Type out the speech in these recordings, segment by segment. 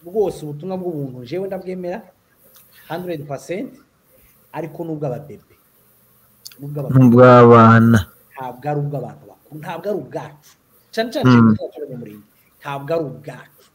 bwose ubutumwa bw'ubuntu jewe ndabwemera 100%, ariko nubwo ababebe n'ubw'abana ntabwo ari ubw'abantu bakuru, ntabwo ari ubwacu cyane cyane muri ntabwo ari ubwacu.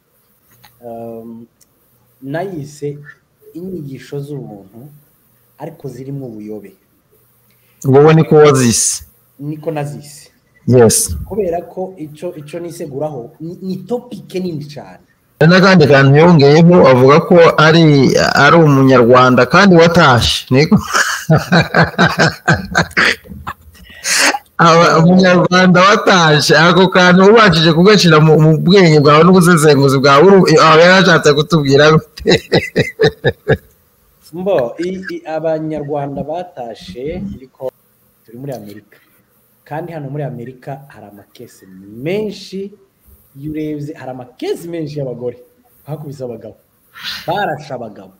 Nayise inyigisho z'ubuntu ariko zirimo ubuyobe. wowe niko wazise? Niko nazise, yes, kubera ko ico niseguraho ni topic nini cyane. n'akandi kantu yongeyeho avuga ko ari umunyarwanda kandi watashe, niko umunyarwanda watashe. Ako kantu ubashije kugashira mu bwenge bwawe n'ubusesenguzi bwawe aba yarashatse kutubwira gute? Mbo abanyarwanda batashe ariko turi muri Amerika, kandi hano muri Amerika hari amakesi menshi. Yurebye hari amakesi menshi y'abagore bakubise abagabo, barasha abagabo.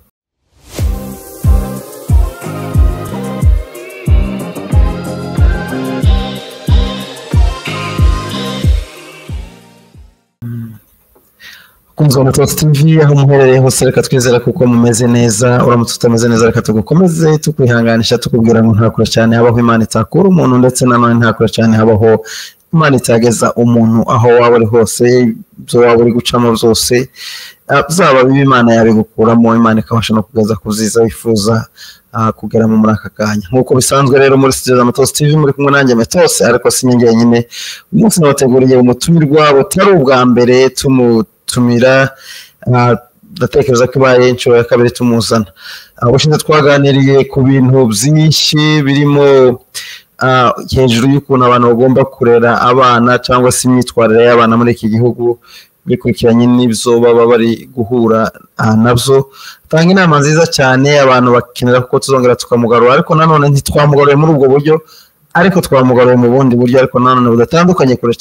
Kunzwa Mutotsi TV aho muherereye hose, reka twizera kuko mumeze neza. Uramutse utameze neza, reka tugukomeze tukwihanganisha, tukubwira ngo ntakure cyane habaho Imana itakura umuntu, ndetse nanone ntakure cyane habaho Imana itageza umuntu aho waba uri hose. Byo waba uri gucamo byose, zaba bibi Imana yabigukuramo, Imana ikabasha no kugeza kuziza wifuza kugeramo muri aka kanya. Nk'uko bisanzwe rero muri studio za Mutotsi TV muri kumwe nanjye Metose, ariko sinjye nyine. Umunsi nabateguriye umutumirwa butari ubwa mbere tumira, ndatekereza ko ibaye inshuro ya kabiri tumuzana. Ubushize twaganiriye ku bintu byinshi birimo hejuru y'ukuntu abantu bagomba kurera abana cyangwa se imyitwarire y'abana muri iki gihugu, bikurikiranye n'ibyo baba bari guhura nabyo. Tanga inama nziza cyane, abantu bakenera ko tuzongera tukamugarura, ariko nanone ntitwamugaruye muri ubwo buryo, ariko twamugaruye mu bundi buryo, ariko nanone budatandukanye kure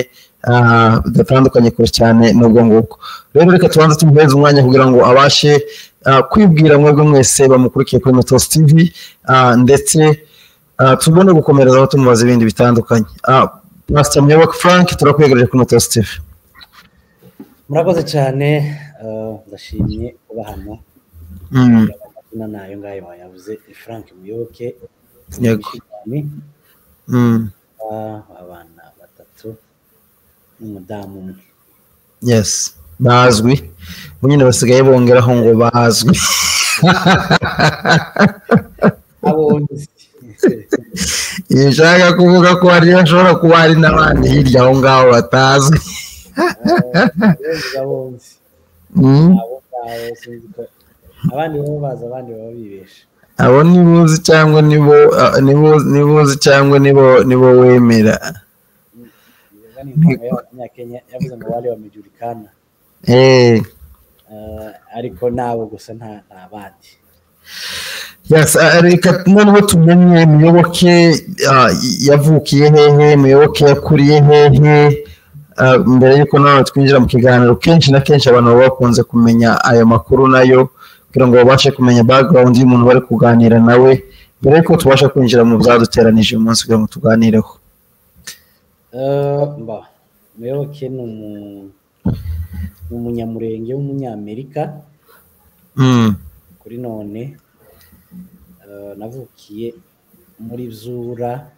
cyane n'ubwo ngubwo. Rero reka tubanze tumuhereze umwanya kugira ngo abashe kwibwira mwebwe mwese bamukurikiye kuri Mutotsi TV, ndetse tubone gukomereza aho tumubaza ibindi bitandukanye. Pastor Muyoboke Frank, turakwegereje kuri Mutotsi TV. Murakoze cyane, ndashimye kuba hano. Amazina nayo ngayo wayavuze, Frank Muyoboke. Yego. Abana batatu n'umudamu umwe. Yes, bazwi. Nyine basigaye bongeraho ngo bazwi. Abonzi. Yishaka kuvuga ko hari ashobora kuba hari n'abandi hirya aho ngaho batazwi. Abonzi. Abandi bo baza, abandi baba bibesha. Abo nibuzi cyangwa nibuzi cyangwa nibo wemera. Kenya yavuze ngo wale wamejulikana. Ariko nabo gusa nta bandi. Yes, reka noneho tumenye Muyoboke yavukiye hehe, Muyoboke yakuriye hehe. Mbere yuko nawe twinjira mu kiganiro, kenshi na kenshi abantu baba bakunze kumenya ayo makuru nayo, kugira ngo babashe kumenya background y'umuntu bari kuganira nawe, mbere yuko tubasha kwinjira mu byaduteranije uyu munsi kugira ngo tuganireho. Muyoboke ni umunyamurenge w'umunyamerika. Kuri none navukiye muri Zura,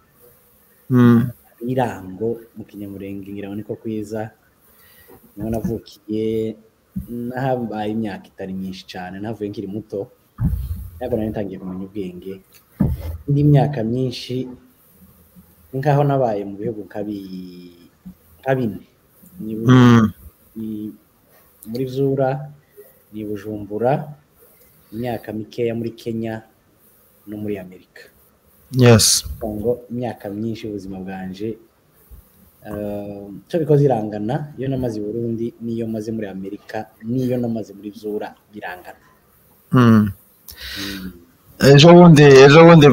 Irango mu kinyamurenge, ngira niko kwiza. Niho navukiye, nahabaye imyaka itari myinshi cyane, navuye nkiri muto, ariko nari ntangiye kumenya ubwenge. Indi myaka myinshi nkaho nabaye mu bihugu nka bine. Muri Zura, ni Bujumbura, imyaka mikeya muri Kenya no muri Amerika. Yes. Ngo imyaka myinshi y'ubuzima bwanje cyo bikoze irangana, iyo namaze i Burundi niyo maze muri Amerika niyo namaze muri Zura birangana. Ejo bundi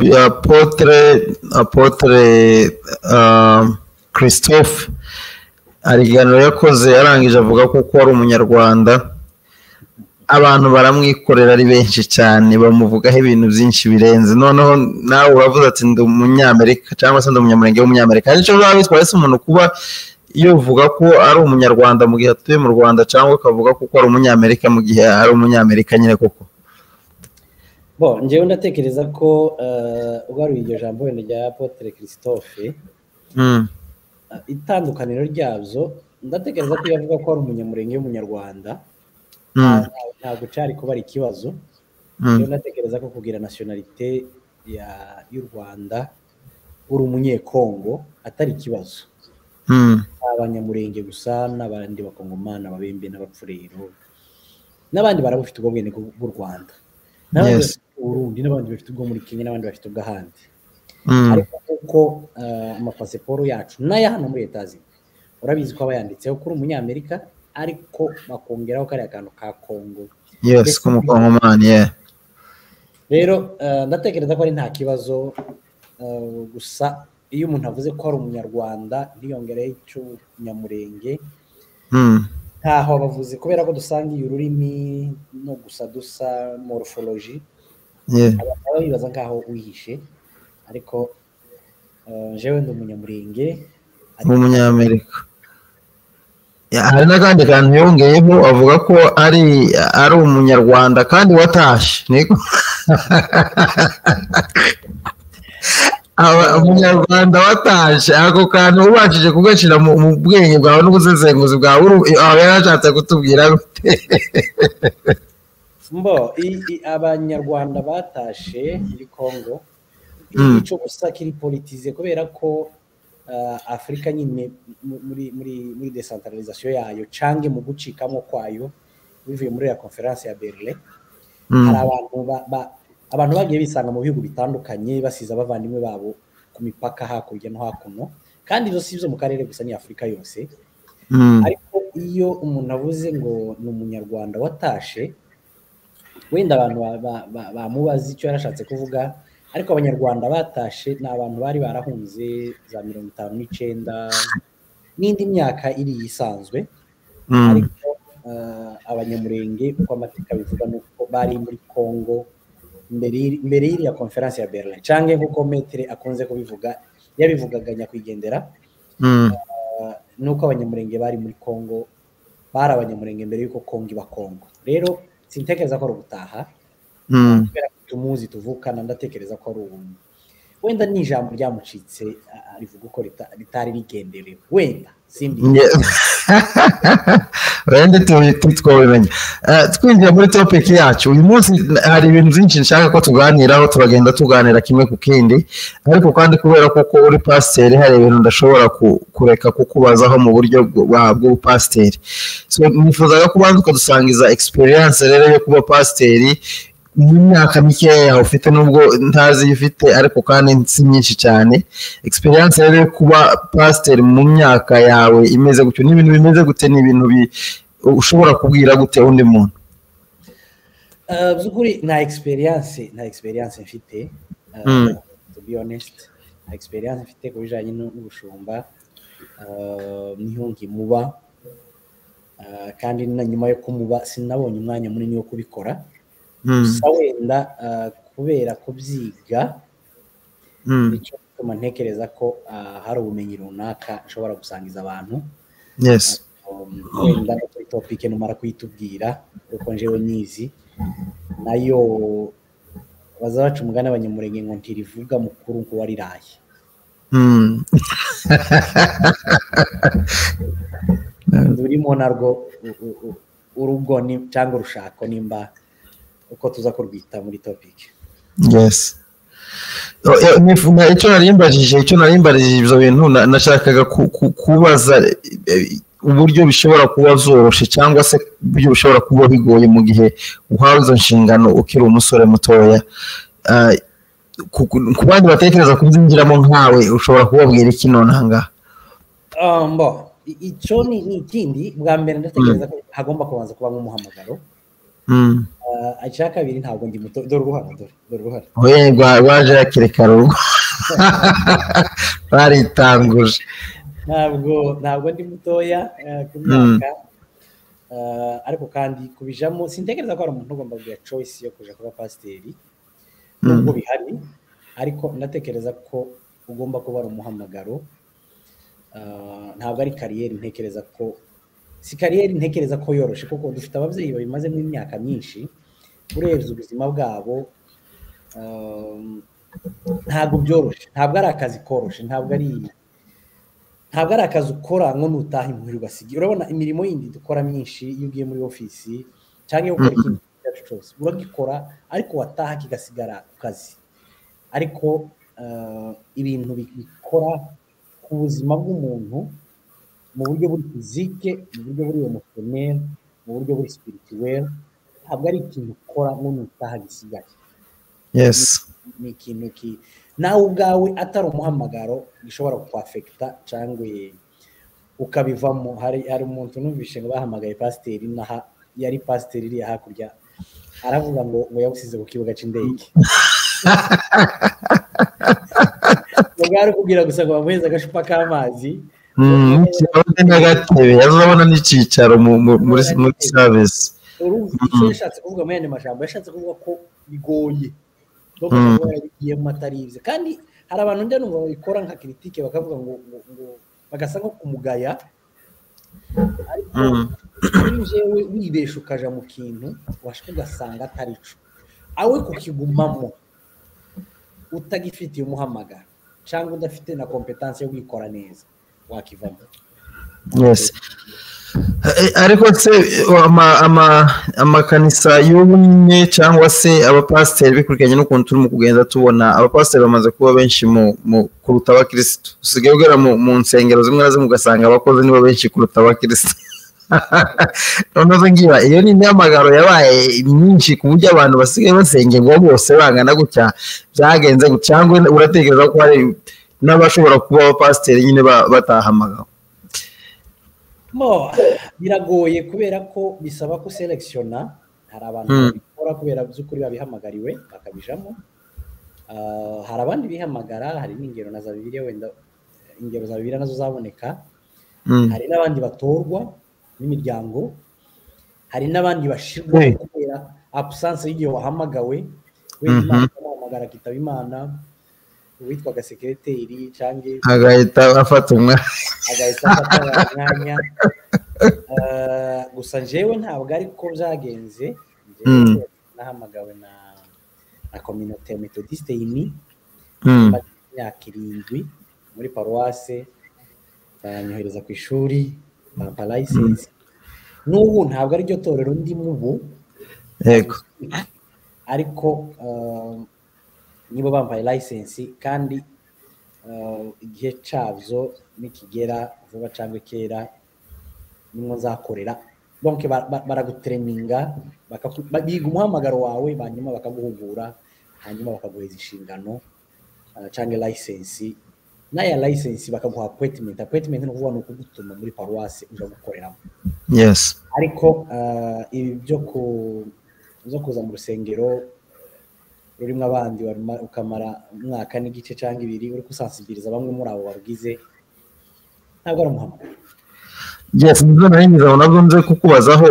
Apotre Christophe ariganiro yakoze yarangije avuga ko ari umunyarwanda. Abantu baramwikorera ari benshi cyane, bamuvugaho ibintu byinshi birenze. Noneho nawe uravuze ati ndi umunyamerika cyangwa se ndi umunyamurenge w'umunyamerika. Nicyo baba bitwaye se umuntu kuba iyo uvuga ko ari umunyarwanda mu gihe atuye mu Rwanda cyangwa ukavuga ko ari umunyamerika mu gihe ari umunyamerika nyine koko? njyewe ndatekereza ko ugaruye iryo jambo wenda rya Apotre Christophe, itandukaniro ryabyo ndatekereza ko iyo avuga ko ari umunyamurenge w'umunyarwanda ntabwo cyari kuba ari ikibazo. Rero ndatekereza ko kugira nationalite y'u Rwanda uri umunyekongo atari ikibazo. Abanyamurenge gusa n'abandi bakongomana ababembe n'abapfurero n'abandi barabufite ubwo bwene bw'u Rwanda, n'abandi bafite Burundi, n'abandi bafite ubwo muri Kenya, n'abandi bafite ubw'ahandi. Ariko kuko amapasiporo yacu n'aya hano muri Leta zimwe urabizi ko aba yanditseho kuri umunyamerika ariko bakongeraho kariya kantu ka Kongo. Yes, k'umukongomani. Rero ndatekereza ko ari nta kibazo, gusa iyo umuntu avuze ko ari umunyarwanda ntiyongereho icy'umunyamurenge ntaho bavuze, kubera ko dusangiye ururimi no gusa dusa morphology, abantu bibaza nkaho wihishe, ariko jewe ndi umunyamurenge umunyamerika. Hari n'akandi kantu yongeyeho avuga ko ari umunyarwanda kandi watashe, niko umunyarwanda watashe. Ako kantu ubashije kugashyira mu bwenge bwawe n'ubusesenguzi bwawe aba yarashatse kutubwira gute? Abanyarwanda batashe muri Congo icyo gusa kiri politize, kubera ko Afurika nyine muri decentralisation yayo cange mu gucikamo kwayo bivuye muri ya conference ya Berlin, hari abantu bagiye bisanga mu bihugu bitandukanye basize abavandimwe babo ku mipaka hakurya no hakuno, kandi ibyo si byo mu karere gusa, ni Afurika yose. Ariko iyo umuntu avuze ngo ni umunyarwanda watashe, wenda abantu bamubaza icyo yarashatse kuvuga, ariko abanyarwanda batashe ni abantu bari barahunze za 59 n'indi myaka iri isanzwe. Ariko abanyamurenge uko amateka bivuga nuko bari muri Congo mbere y'iriya conference ya Berlin, canke nkuko Metre akunze kubivuga yabivugaga nyakwigendera, nuko abanyamurenge bari muri Congo, bari abanyamurenge mbere y'uko Congo iba Congo. Rero sintekereza ko ari ugutaha, kubera ko tumuzi tuvukana, ndatekereza ko ari ubuntu. Wenda ni ijambo ryamucitse arivuga uko ritari rigenderewe, wenda sindi wenda twabimenya. Twinjira muri topic yacu uyu munsi, hari ibintu byinshi nshaka ko tuganiraho, turagenda tuganira kimwe ku kindi, ariko kandi kubera ko uri pasiteri hari ibintu ndashobora kureka kukubazaho mu buryo bw'ubupasiteri. So nifuzaga kubanza ukadusangiza experience rero yo kuba pasiteri mu myaka mikeya ufite, nubwo ntazi iyo ufite ariko kandi si myinshi cyane. Experience rero yo kuba pasiteri mu myaka yawe imeze gutyo, n'ibintu bimeze gute, n'ibintu ushobora kubwira gute undi muntu? Byukuri nta experience mfite, to be honest. Nta experience mfite ku bijanye n'ubushumba, niho nkimuba, kandi na nyuma yo kumuba sinabonye umwanya munini wo kubikora. Gusa wenda kubera kubyiga nicyo gituma ntekereza ko hari ubumenyi runaka nshobora gusangiza abantu. Wenda kuri topic numara kuyitubwira kuko njewe nizi nayo bazabaca umugani abanyamurenge ngo ntirivuga mukuru ngo wariraye. Durimo narwo urugo ni cyangwa urushako nimba uko tuza kurwita muri topic. Icyo narimbajije ibyo bintu nashakaga kubaza uburyo bishobora kuba zoroshe cyangwa se uburyo bishobora kuba bigoye mu gihe uhawe izo nshingano ukiri umusore mutoya. Ku bandi batekereza kubyinjiramo nkawe ushobora kubabwira iki nonaha ngaha? Icyo ni ikindi. Bwa mbere ndatekereza ko hagomba kubanza kuba nk'umuhamagaro. Icya kabiri ntabwo ndi muto, dore uruhara rwaje hakiri kare urugo baritanguje. Ntabwo ndi mutoya ku myaka, ariko kandi kubijamo sintekereza ko hari umuntu ugomba kugira choice yo kuja kuba pasiteri, nubwo bihari, ariko ndatekereza ko ugomba kuba ari umuhamagaro. ntabwo ari kariyeri ntekereza ko si kariyeri ntekereza ko yoroshe kuko dufite ababyeyi babimazemo imyaka myinshi urebye ubuzima bwabo ntabwo byoroshye ntabwo ari akazi koroshe ntabwo ari akazi ukora ngo nutaha imuhira ugasiga urabona imirimo yindi dukora myinshi iyo ugiye muri ofisi cyangwa ukora ikintu cyose uragikora ariko wataha kigasigara ku kazi ariko ibintu bikora ku buzima bw'umuntu mu buryo buri fizike mu buryo buri emotionel mu buryo buri spirituel ntabwo ari ikintu ukora ngo nutaha gisigaye ni ikintu nawe ubwawe atari umuhamagaro gishobora kukwafekita cyangwa ukabivamo hari umuntu numvishe ngo bahamagaye pasiteri yari pasiteri iri hakurya aravuga ngo yabusize ku kibuga cy'indege mugari kugira gusa ngo bamuheze agacupa k'amazi n'agatebe yazabona n'icyicaro muri service icyo yashatse kuvuga mu yandi majambo yashatse kuvuga ko bigoye yagiye mu matarize kandi hari abantu njya numva babikora nka critique bakavuga ngo bagasa nko kumugaya ariko jewe wibesha ukaja mu kintu washaka ugasanga atari cyo awe kukigumamo utagifitiye umuhamagara cyangwa udafite na competence yo kwikora neza wakivamo ariko se amakanisa y'ubumwe cyangwa se abapasiteri bikurikiranye n'ukuntu turimo kugenda tubona abapasiteri bamaze kuba benshi mu kuruta abakirisitu usigaye ugera mu nsengero zimwe na zimwe ugasanga abakozi nibo benshi kuruta abakirisitu noneho ngiba iyo ni imyamagaro yabaye myinshi ku buryo abantu basigaye basengerwa bose bangana gutya byagenze cyangwa uratekereza ko hari n'abashobora kuba abapasiteri nyine batahamagawe biragoye kubera ko bisaba ko selectiona hari abantu babikora kubera by'ukuri babihamagariwe bakabijamo hari abandi bihamagara hari n'ingero na za Bibiliya wenda ingero za Bibiliya nazo zaboneka hari n'abandi batorwa n'imiryango hari n'abandi bashirwa kubera absence y'igihe wahamagawe w'Imana bahamagara kitaba Imana witwaga sekreteri cyangwa agahita afata umwanya gusa njyewe ntabwo ari ko byagenze nahamagawe na communauté methodiste yimi imyaka 7 muri paroisse banyohereza ku ishuri bampa license n'ubu ntabwo ari ryo torero ndimo ubu yego ariko nibo bambaye license kandi igihe cyabyo nikigera vuba cyangwa kera nimwe nzakorera donc baragutreninga biga umuhamagaro wawe banyuma bakaguhugura hanyuma bakaguheza inshingano cyangwa license naya license bakaguha appointment no kuvuga no kugutuma muri paroisse uja gukoreramo ariko ibi byo kuza mu rusengero urimo abandi ukamara umwaka n'igice cyangwa 2 uri kusansibiriza bamwe muri abo barugize ntabwo ari umuhamagaro nibyo naringiza nabwo nze kukubazaho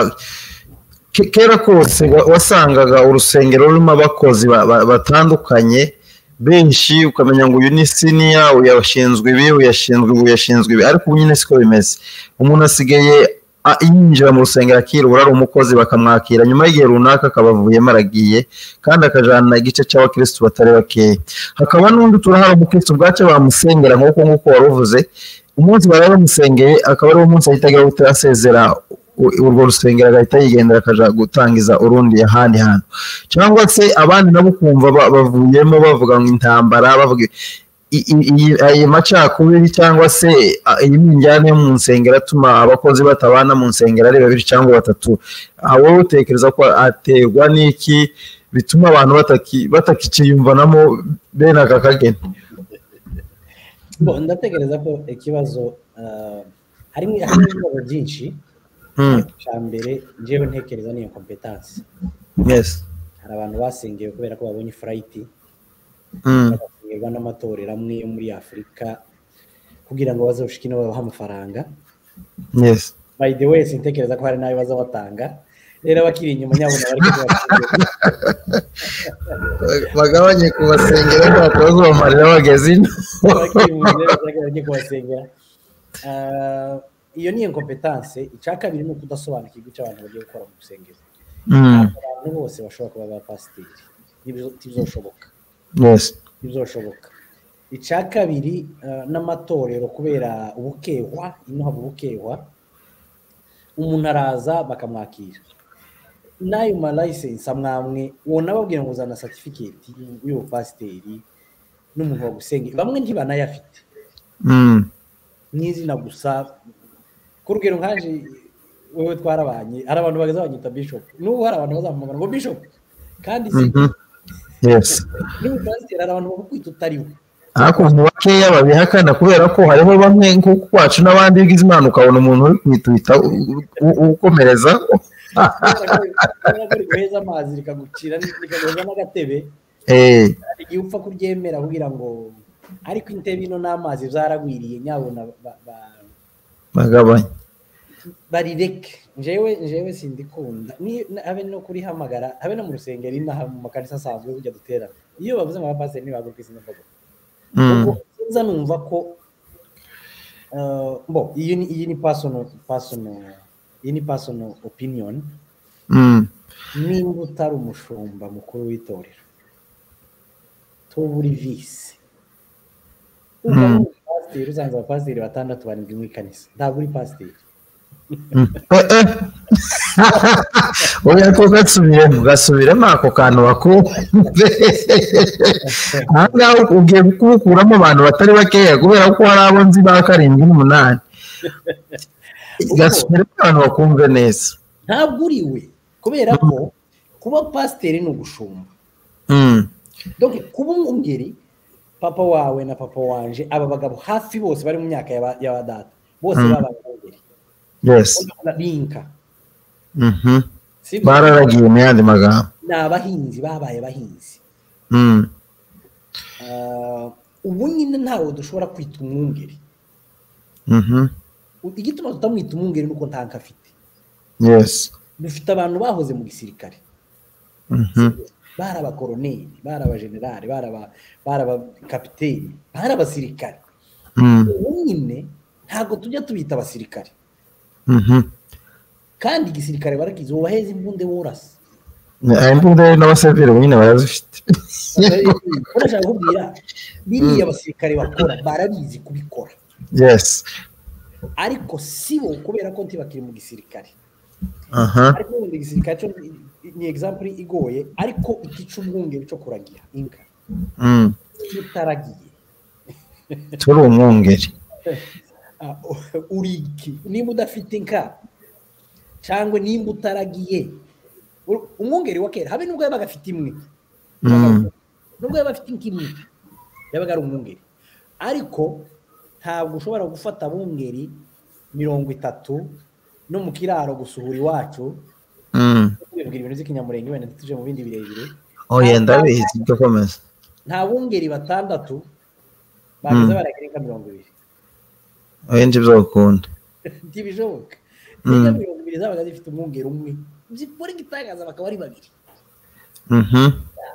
kera kose wasangaga urusengero rurimo abakozi batandukanye benshi ukamenya ngo uyu ni senior uyashinzwe ibi uyashinzwe ibi ariko nyine siko bimeze umuntu asigaye yinjira mu rusengero akirura ari umukozi bakamwakira nyuma y'igihe runaka akabavuyemo aragiye kandi akajana igice cy'abakristo batari bakeya hakaba n'undi turahara umukristo bwacu bamusengera nk'uko wari uvuze umunsi baraba bamusengeye akaba ari umunsi ahitagira gutasezera urwo rusengero agahita yigendera akaja gutangiza urundi ahandi hantu cyangwa se abandi nabo kumva bavuyemo bavuga ngo intambara bavuga iyi macakubiri cyangwa se iyi minjyane mu nsengero atuma abakozi batabana mu nsengero ari 2 cyangwa 3 wowe utekereza ko aterwa n'iki bituma abantu batakiciyumvanamo bene aka kageni ndatekereza ko ikibazo harimo ibibazo byinshi cyambere njyewe ntekereza niyo competence hari abantu basengeye kubera ko babonye flight basengerwa n'amatorero amwe yo muri Afurika kugira ngo bazoshike no babaha amafaranga by the way sintekereza ko hari nayo bazabatanga rero bakiri inyuma nyabona bagabanye kubasengera n'abakozi bamarira bageze ino bakiri mu nzira kubasengera iyo ni incompetence. Icya kabiri ni ukudasobanukirwa icyo abantu bagiye gukora mu rusengero. Abantu bose bashobora kuba abapasiteri, ntibizoshoboka. Ntibizoshoboka. Icya kabiri n'amatorero kubera ubukehwa, ino haba ubukehwa, umuntu araza bakamwakira n'ayo ma license amwamwe wona babwira ngo uzana certificate y'ubupasiteri n'umuntu wagusengera, bamwe ntibanayafite n'izina gusa. Ku rugero nkaje wewe twarabanye, hari abantu bagaza banyita bishop, n'ubu hari abantu bazampamagara ngo bishop kandi si n'ubupasiteri, hari abantu bakwita utariwe. Ariko mu bakeya babihakana kubera ko hariho bamwe nk'uko kwacu n'abandi bigize imana ukabona umuntu uri kwitwita ukomereza guheza amazi rikagucira rikaguheza n'agatebe igihe upfa kuryemera kugira ngo ariko intebe ino n'amazi zaragwiriye nyabona bagabanya barireke. Njewe sindikunda habe no kurihamagara, habe no mu rusengero inaha mu makanisa asanzwe kujya duterana, iyo bavuze ngo abapasiteri ntibaguruka izina mvugo nza numva ko iyi ni personal opinion. Nimba utari umushumba mukuru w'itorero tuburi visi pasiteri, usanze abapasiteri 6 barindwi mu ikanisa, ntabwo uri pasiteri. oya ko gasubiremo ako kantu bakumve. Ahangaha ugiye kubukuramo abantu batari bakeya kubera ko hari abo nzi ba 7 n'8. Gasubiremo abantu bakumve neza. Ntabwo uri we kubera ko kuba pasiteri ni ugushumba. Donc kuba umwungeri, papa wawe na papa wanje aba bagabo hafi bose bari mu myaka y'abadata bose babangeri. Yes. Binka. Bararagiye mu yandi magambo. Ni abahinzi babaye abahinzi. Ubu nyine ntawe dushobora kwita umwungeri. Igituma tutamwita umwungeri nuko ntanka afite. Yes. Dufite abantu bahoze mu gisirikare. Baraba koroneli, baraba generale, baraba kapiteni, baraba sirikare. Ubu nyine ntago tujya tubita abasirikare. Kandi igisirikare barakizi ubaheze imbunde worasa. Imbunde n'abasivili nyine barazifite. Urashaka kubwira biriya abasirikare bakora barabizi kubikora. Yes. Ariko sibo kubera ko ntibakiri mu gisirikare. Ariko mu gisirikare cyo ni example igoye, ariko ikicu umwungeri cyo kuragira inka. Utaragiye. Turi umwungeri. Uriki nimba udafite inka cyangwa nimba utaragiye, umwungeri wa kera habe nubwo yabaga afite imwe, nubwo yabaga afite imwe yabaga ari umwungeri, ariko ntabwo ushobora gufata abungeri 30 no mu kiraro gusuhura iwacu kubwira ibintu z'ikinyamurenge wenda tuje mu bindi birebire. Yenda bizi byo komeza. Nta bungeri 6 bageze baragira 20. Abenje byokunda. Ntibishoboka. Niga 20 zabaga zifite umwungeri umwe. Zipore gitangaza bakaba ari 2.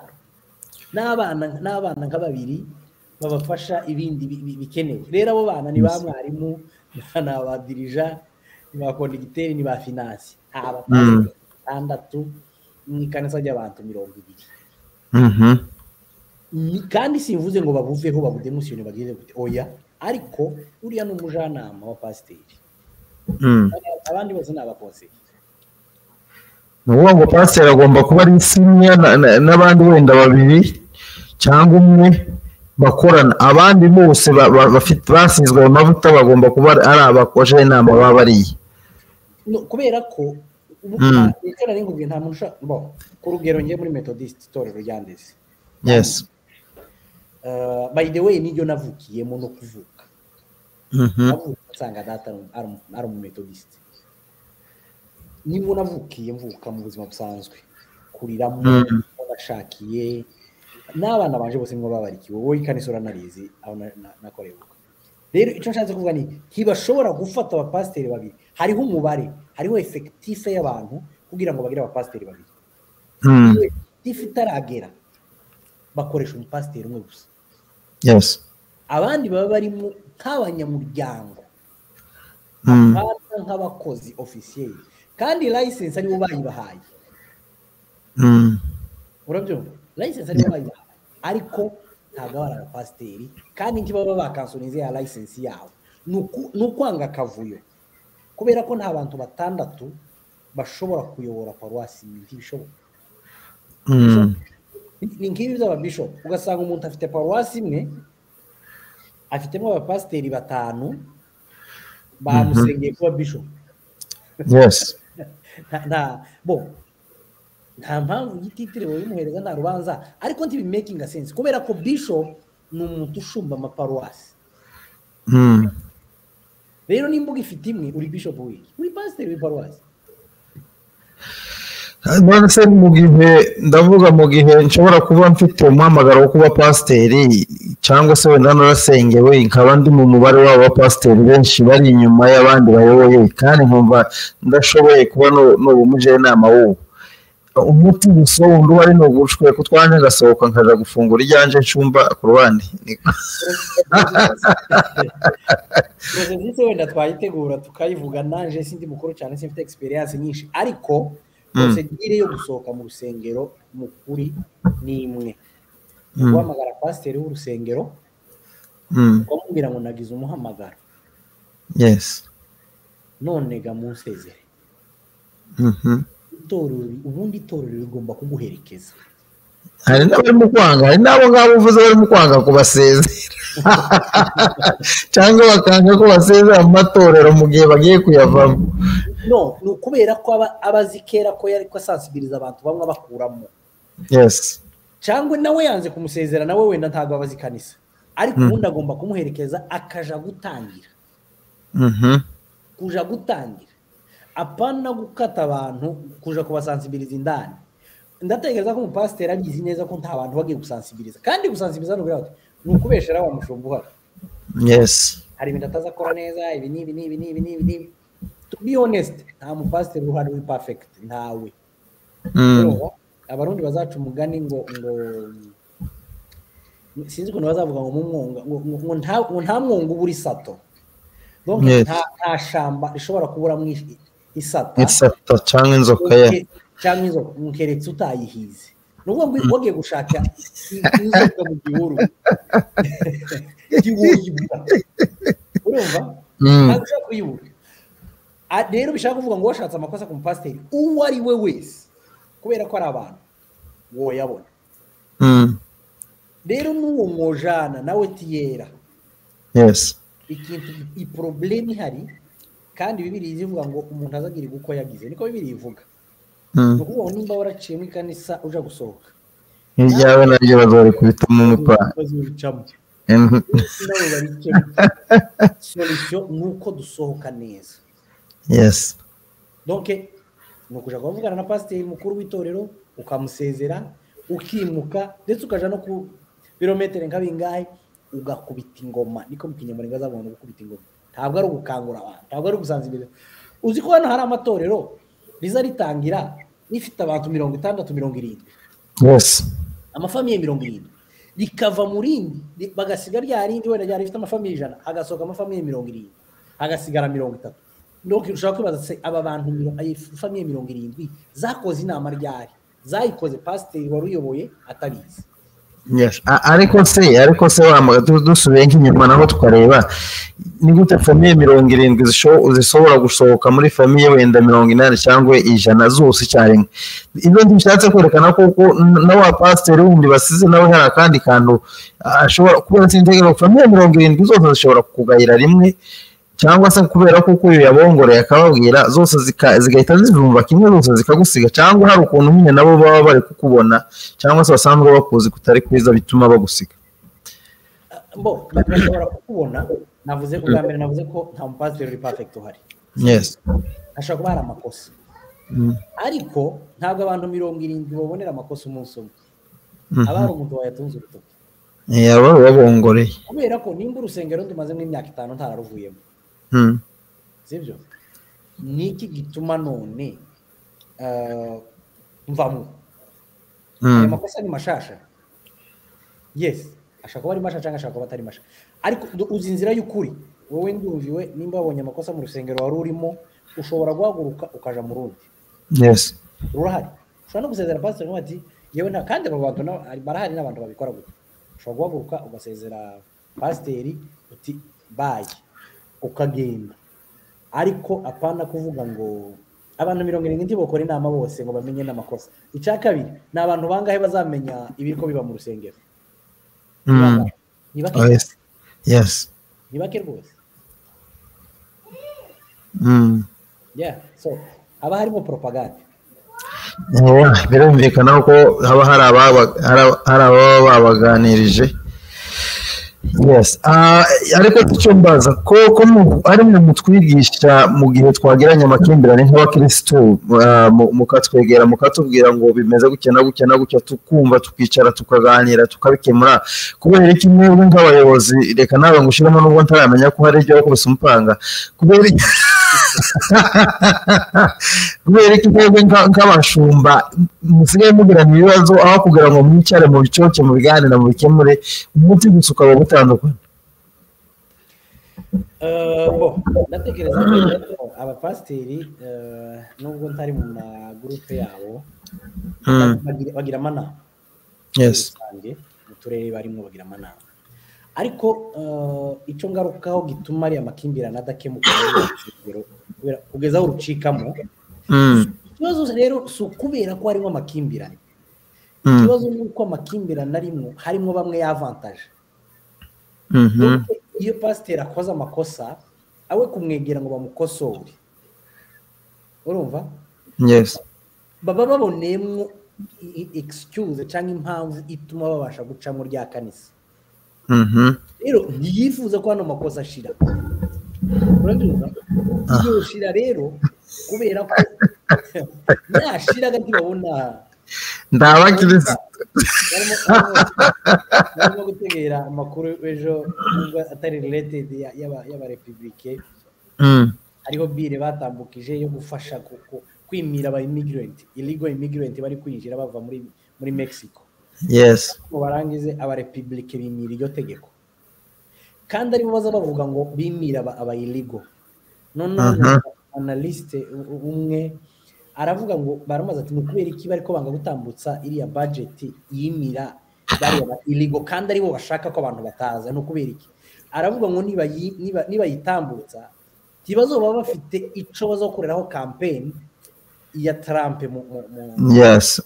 N'abana nka 2 babafasha ibindi bikenewe. Rero abo bana ni ba mwarimu, n'abadirija, ni ba conducteur, ni ba finance. Aba 6 mu ikanisa ry'abantu 20. Kandi simvuze ngo babuveho babudemusione bagize gute. Oya, ariko uriya n'umujanama wa pasiteri. Abandi bose ni abakonseye. Nuwo ngo pasiteri agomba kuba ari senior n'abandi wenda 2 cyangwa 1 bakorana. Abandi bose bafite basizwe amavuta bagomba kuba ari abakoje inama babariye. Kubera ko ikana n'ingubwe nta muntu ku rugero ngiye muri Methodist itorero ryandeze. Yes. By the way nijyo navukiyemo no kuvuka. Nsanga data ari mu Methodist. Nimwe navukiye mvuka mu buzima busanzwe kuriramo bashakiye n'abana banje bose ngo babarikiwe wowe ikanisa uranarizi aho nakorewe. Rero icyo nshatse kuvuga ni ntibashobora gufata abapasiteri 2. Hariho umubare, hariho effective y'abantu kugira ngo bagire abapasiteri 2. Effective itaragera bakoresha umupasiteri umwe gusa. Yes. Abandi baba barimo nk'abanyamuryango apana nk'abakozi officiel kandi license ari bo bayibahaye urabyumva license ari bo bayibahaye ariko ntabwo ari abapasiteri kandi ntibaba bakansonize ya license yawe nukwanga akavuyo kubera ko nta bantu batandatu bashobora kuyobora paruwasi ntibishoboka ni nk'ibi by'ababishop ugasanga umuntu afite paruwasi imwe afitemo abapasiteri 5 bamusengeye kuba bishop yes nta mpamvu y'ititire bimuhereza nta rubanza ariko ntibi making a sense kubera ko bishop ni umuntu ushumba amaparuwasi rero nimbuga ifite imwe uri bishop wiki uri pasiteri w'iparuwasi none se ndavuga mu gihe nshobora kuba mfite umuhamagaro wo kuba pasiteri cyangwa se wenda narasengewe nkaba ndi mu mubare w'abapasiteri benshi bari inyuma y'abandi bayoboye kandi nkumva ndashoboye kuba n'ubumujyanama w'ubu umuti gusa wundi wari no gushwe ko twanje gasohoka nkaja gufungura iryanje ncumba ku ruhande President wenda twayitegura tukayivuga nanje sindi mukuru cyane simfite experience nyinshi ariko procedure yo gusohoka mu rusengero mukuri ni imwe guhamagara pasiteri w'urusengero kumubwira ngo nagize umuhamagaro yes none ga munsezere ubundi itorero rigomba kuguherekeza hari n'abari mu kwanga hari n'abo ngabo uvuze bari mu kwanga kubasezera cyangwa bakanga ko basezera mu matorero mu gihe bagiye kuyavamo no ni ukubera ko abazikera ko yari ko asansibiriza abantu bamwe abakuramo yes cyangwa nawe yanze kumusezera nawe wenda ntabwo abazikanisa ariko ubundi agomba kumuherekeza akaja gutangira kuja gutangira apana gukata abantu kuja kubasansibiriza indani ndatekereza ko umupasiteri abizi neza ko nta bantu bagiye gusansibiriza kandi gusansibiriza ni ukubeshera wa mushumba uhari yes hari ibintu atazakora neza ibi nibi to be honest nta mupasiteri uhari uri perfect ntawe abarundi bazaca umugani ngo sinzi ukuntu bazavuga ngo mumwonga ngo nta mwonga uburi sato donc nta shamba rishobora kubura mu isata cyangwa inzoka cyangwa inzoka mukeretse utayihize nubwo ngo wagiye gushaka inzoka mu gihuru urumva ntabwo kuyibura rero bishaka kuvuga ngo washatse amakosa ku mupasiteri uwo ari we wese kubera ko ari abantu woyabona rero n'uwo mwojana nawe tiyera yes ikintu iprobleme ihari kandi bibiri ivuga ngo umuntu azagira uko yagize niko bibiri ivuga nuko nimba waraciye mu ikanisa uja gusohoka yawe naryo bazori kubitamo umupa solution nuko dusohoka neza yes donc nukuja kuvugana na pasiteri mukuru w'itorero ukamusezera ukimuka ndetse ukaja no ku birometero nka bingahe ugakubita ingoma niko mukinyamurenge azabona gukubita ingoma ntabwo ari ugukangura abantu ntabwo ari ugusanzibiriza uzi ko hano hari amatorero riza ritangira rifite abantu 60-70 yes amafamiye 70 rikava mu rindi bagasiga rya rindi wenda ryari rifite amafamiye 100 hagasohoka amafamiye 70 hagasigara 30 donc ushaka kwibaza se aba bantu famiye 70 zakoze inama ryari zayikoze pasiteri wari uyoboye atabizi yes ariko se wamaga dusubiye nk'inyuma naho tukareba ni gute famiye 70 zishobora gusohoka muri famiye wenda 80 cyangwa 100 zose cyane ibyo ndishatse kwerekana ko na wa pasiteri wundi basize nawe hari akandi kantu ashobora kuba sintegera famiye 70 zose zishobora kugayira rimwe cyangwa se kubera ko uyu yabongoreye akababwira zose zigahita zivumba kimwe zose zikagusiga cyangwa hari ukuntu nyine nabo baba bari kukubona cyangwa se basanzwe bakuzi kutari kwiza bituma bagusiga bashobora kukubona navuze ubwa mbere navuze ko nta mupasiteri uri perfect uhari yes ashobora kuba hari amakosa ariko ntabwo abantu 70 babonera amakosa umunsi umwe aba hari umuntu wayatunze urutoki yaba babongoreye kubera ko nimba urusengero ndumazemo imyaka 5 ntararuvuyemo sibyo niki gituma none mvamo aya makosa ni mashasha yes ashaka kuba ari mashasha cyangwa ashaka kuba atari mashasha ariko uzi inzira y'ukuri wowe ndumviwe nimba wabonye amakosa mu rusengero wari urimo ushobora guhaguruka ukaja mu rundi. Yes. Urahari ushobora no gusezera pastor ati yewe nta kandi abo bantu barahari n'abantu babikora gutya. Ushobora guhaguruka ugasezera pasiteri uti bayi ukagenda, ariko apana kuvuga ngo abantu 70 bokora inama bose ngo bamenye n'amakosa. Icya kabiri ni abantu bangahe bazamenya ibiriko biba mu rusengero? Yes. Nibake rwose. Yeah, so haba harimo propaganda. Birumvikana ko haba hari ababa babaganirije. Yes. Ariko tucyumbaza ko ari mu mutwigisha mu gihe twageranye amakimbirane nk'abakristo mukatwegera mukatubwira ngo bimeze gutya na gutya na gutya, tukumva tukicara tukaganira tukabikemura. Kubera iki mwebwe nk'abayobozi, reka nawe ngushiramo nubwo ntaramenya ko hari ibyo bakubise umupanga, kubera iki mwebwe nk'abashumba musigaye mugirana ibibazo aho kugira ngo mwicare mu bicoke mu biganira mu bikemure, umuti gusa ukaba gutandukana? Ndatekereza ko abapasiteri nubwo ntari mu magurupe yabo bagira amanama. Yes. Mu turere barimo bagira amanama, ariko icyo ngarukaho gituma ari amakimbirane adakemuka kugeza aho rucikamo. Ikibazo rero si ukubera ko harimo amakimbirane, ikibazo ni uko amakimbirane arimo harimo bamwe yavantaje. Iyo pasiteri akoze amakosa awe kumwegera ngo bamukosore, urumva? Yes. Baba babonemo excuse cyangwa impamvu ituma babasha guca mu rya kanisa. Rero ntiyifuza ko hano makosa ashira. Urumva? Iyo shira rero kubera ko nashira gati babona ndabakirisa barimo gutegera amakuru ejo atari related y'aba republique. Ariho bire batambukije yo gufasha kwimira aba immigrant, illegal immigrant bari kwinjira bava muri Mexico. Yes. Barangize aba republique bimira iryo tegeko, kandi aribo baza bavuga ngo bimira aba illegal. None analyste umwe aravuga ngo baramaze ati nukubera iki bariko banga gutambutsa iriya budget yimira bari illegal kandi aribo bashaka ko abantu bataza. Nukubera iki? Aravuga ngo niba yitambutsa kibazo baba bafite ico bazokoreraho campaign ya Trump mu Yes.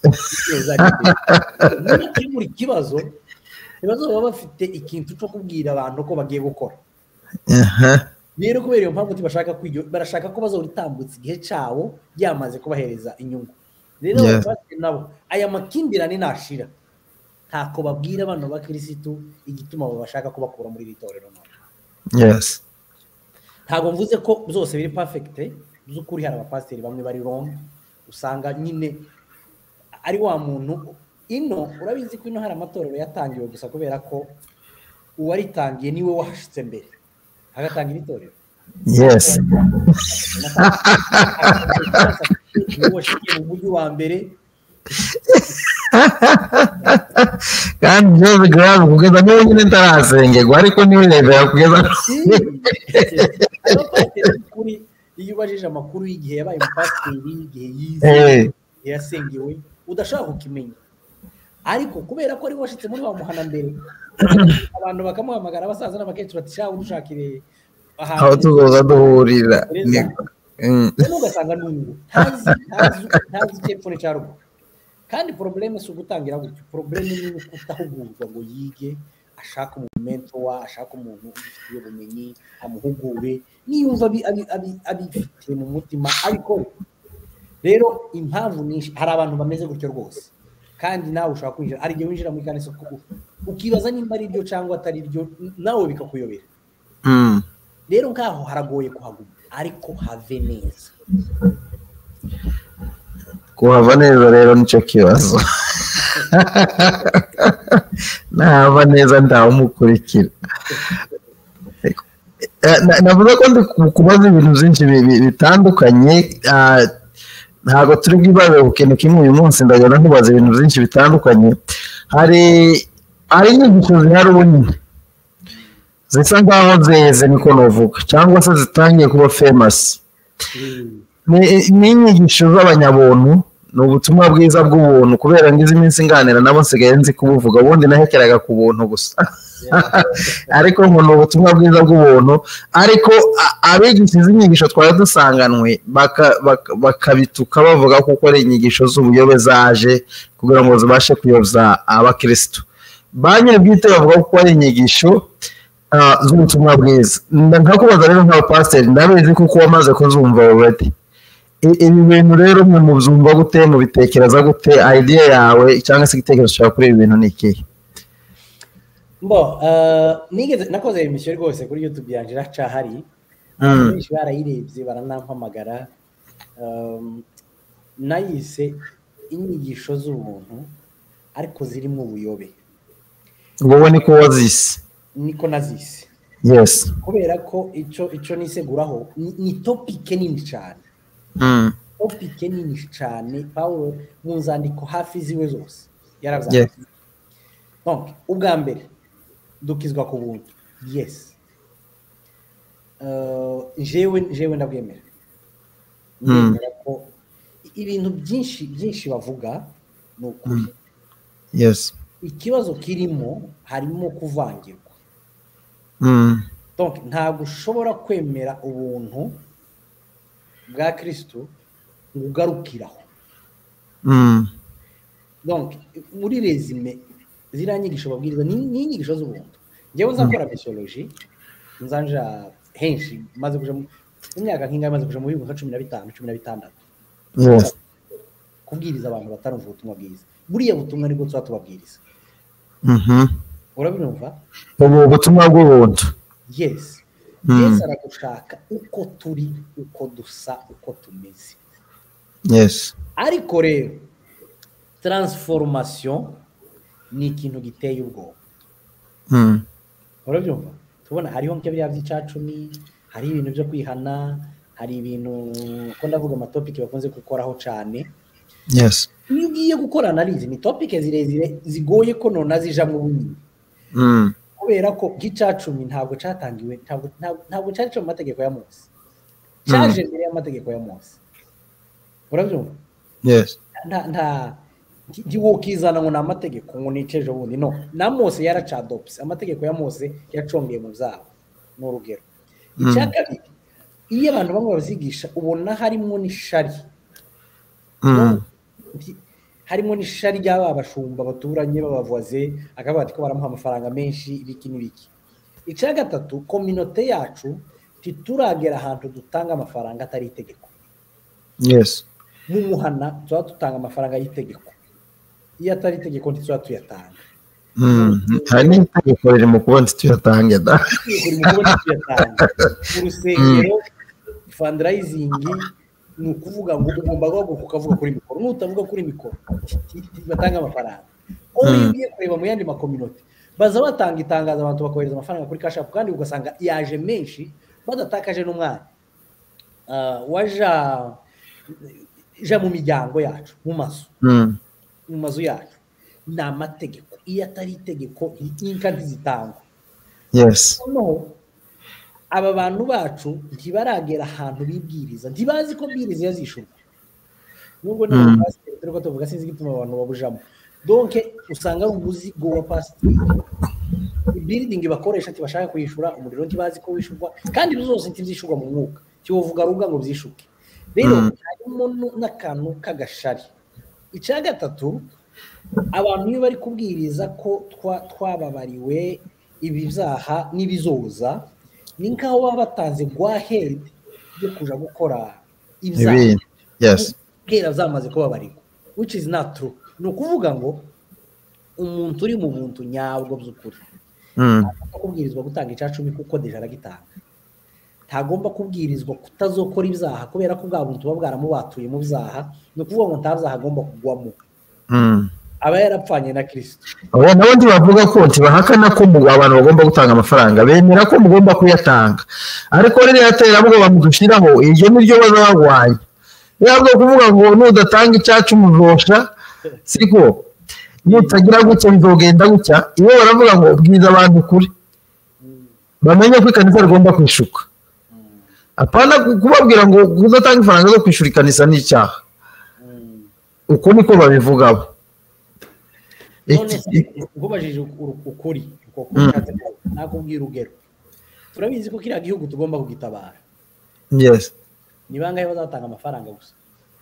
Muri kibazo baba bafite ikintu cyo kubwira abantu ko bagiye gukora. Rero kubera iyo mpamvu barashaka ko bazoritambutsa igihe cyawo byamaze kubahereza inyungu. Rero nabo aya makimbirane nashira ntako babwira abantu ba Kristo igituma babashaka kubakura muri ritorero. Yes. Ntabwo mvuze ko zose biri perfect, z'ukuri hari abapasiteri bamwe bari wrong, usanga nyine ari wa muntu ino. Urabizi ko ino hari amatorero yatangiwe gusa kubera ko uwaritangiye niwe wahashitse mbere agatangira itorero. Yes. Mu mujyi wa mbere kandi byo bigaragara kugeza niwe nyine ntarasengerwa, ariko niwe rebera kugeza kuri iyo ubajije amakuru y'igihe yabaye umupasiteri, igihe yize, yasengewe, udashaka kukimenya. Ariko kubera ko ari washitse muri wa muhana mbere, abantu bakamuhamagara abasaza n'abakecuru bati shaho udushakire aho tuzoza duhurira. Ugasanga n'ubu ntazi telefone cyarwo. Kandi probleme si ugutangira gutyo, probleme ni ukutahugurwa ngo yige, ashaka umumento ashaka umuntu ufite ubumenyi amuhugure niyumva abifite mu mutima. Ariko rero impamvu nyinshi hari abantu bameze gutyo rwose, kandi nawe ushaka kwinjira ari igihe winjira mu kanisa ukibaza nimba ari byo cyangwa atari byo, nawe bikakuyobera. Rero ngaho haragoye kuhaguma, ariko have neza. Kuhava neza rero nicyo kibazo. Nahava neza ndawumukurikira. Navuga ko ndi kubaza ibintu byinshi bitandukanye, ntabwo turi bwibaze ku kintu kimwe uyu munsi. Ndagenda nkubaza ibintu byinshi bitandukanye. Hari inyigisho zihari ubu nyine zisa nkaho zeze niko novuga cyangwa se zitangiye kuba famous ni inyigisho z'abanyabuntu ni ubutumwa bwiza bw'ubuntu kubera ngize iminsi nganira nabo nsigaye nzi kubuvuga ubundi nahekeraga ku buntu gusa ariko ngo ni ubutumwa bwiza bw'ubuntu ariko abigisha izi nyigisho twari dusanganwe bakabituka bavuga kuko ari inyigisho z'ubuyobe zaje kugira ngo zibashe kuyobya abakristo banyine bwite bavuga ko ari inyigisho z'ubutumwa bwiza nkakubaza rero nk'abapasiteri ndabizi kuko wamaze kuzumva already ibi bintu rero mwe mubyumva gute mubitekereza gute idea yawe cyangwa se igitekerezo cyawe kuri ibi bintu ni ikihe nigeze nakoze emission rwose kuri YouTube yanje iracahari benshi barayirebye baranampamagara nayise inyigisho z'ubuntu ariko zirimo ubuyobe wowe niko wazise niko nazise yes kubera ko ico niseguraho ni topic nini cyane topic nini cyane Paulo mu nzandiko hafi ziwe zose yaravye donc ubwa mbere dukizwa ku buntu yes jewe ndabwemera ko ibintu byinshi bavuga no kuri yes ikibazo kirimo harimo kuvangirwa donc ntabwo ushobora kwemera ubuntu bwa Kristo ugarukiraho donc muri resume ziranyigisho babwiriza ni inyigisho z'ubuntu ngewe nzakora physiology nzanja henshi maze kuja mu myaka nk'ingahe maze kuja mu 2015 yes kubwiriza abantu batarumva ubutumwa bwiza buriya butumwa nibwo tubabwiriza urabinumva ubu butumwa bw'ubuntu yes yes aragushaka uko turi uko dusa uko tumeze yes ariko rero transformation ni ikintu giteye ubwoba urabyumva tubona hariho nke bya by'icacumi hari ibintu byo kwihana hari ibintu ko ndavuga amatopic bakunze gukoraho cyane yes iyo ugiye gukora analize ni topic zirezire zigoye ko nona zija mu bunini kubera ko gicacumi ntabwo catangiwe ntabwo cyaje mu mategeko ya Mose cyaje mbere y'amategeko ya Mose urabyumva yes nta giwokizana ngo namategeko ngo niceje bundi no na Mose yaracadopse amategeko ya Mose yacongeye mu zabo n'urugero icyakabiri iyo abantu bamwe bazigisha ubona harimo n'ishari harimo n'ishari ry'ababashumba baturanye babavoze akabati ko baramuha amafaranga menshi ibiki n'ibiki icya gatatu communauté yacu tituragera ahantu dutanga amafaranga atari itegeko yes mu muhana tuba dutanga amafaranga y'itegeko iyo atari itegeko ntituba tuyatanga hari n'itegeko riri mu kuba ntituyatanga da mu rusengero fundraising ni ukuvuga ngo ugomba guhaguruka ukavuga kuri mikoro nutavuga kuri mikoro batanga amafaranga iyo ugiye kureba mu yandi makominote baza batanga itangazo abantu bakohereza amafaranga kuri cash app kandi ugasanga yaje menshi badatakaje n'umwanya waja mu miryango yacu mu mazu yacu ni amategeko iyo atari itegeko inka ntizitangwa yes aba bantu bacu ntibaragera ahantu bibwiriza ntibazi ko bwiriza yazishurwa nubwo nabo pasiteri turiko tuvuga sinzi gituma abantu babujamo donc usanga ari umuzigo wa pasiteri building bakoresha tibashaka kuyishura umuriro ntibazi ko wishurwa kandi bizose ntibyishurwa mu mwuka cyovuga ruga ngo byishuke rero harimo n'akantu kagashari icya gatatu abantu iyo bari kubwiriza ko twababariwe ibivyaha n'ibizoza ni nkaho baba batanze gwahedi yo kuja gukora ibyaha yes kera zamaze kubabarirwa which is not true ni ukuvuga ngo umuntu uri mu buntu nyabwo by'ukuri kubwirizwa gutanga icacumi kuko deja aragitanga ntagomba kubwirizwa kutazokora ibyaha kubera ko bwa buntu bwaramubatuye mu byaha ni ukuvuga ngo ntabyaha agomba kugwamo aba yarapfanye na Kristo abo nabandi bavuga ko ntibahakana ko abantu bagomba gutanga amafaranga bemera ko mugomba kuyatanga ariko rero yatera bwo bamudushiraho iryo niryo bazabagwaye yabwo kuvuga ngo nudatanga icyacu muzosha siko nutagira gutya bizogenda gutya iyo baravuga ngo bwiza abantu kuri bamenye ko ikanisa rigomba kwishuka apana kubabwira ngo kudatanga ifaranga zo kwishura ikanisa ni icyaha uko niko babivugabo none nkubajije ukuri nakubwira urugero turabizi ko kiriya gihugu tugomba kugitabara yes ni bangahe bazatanga amafaranga gusa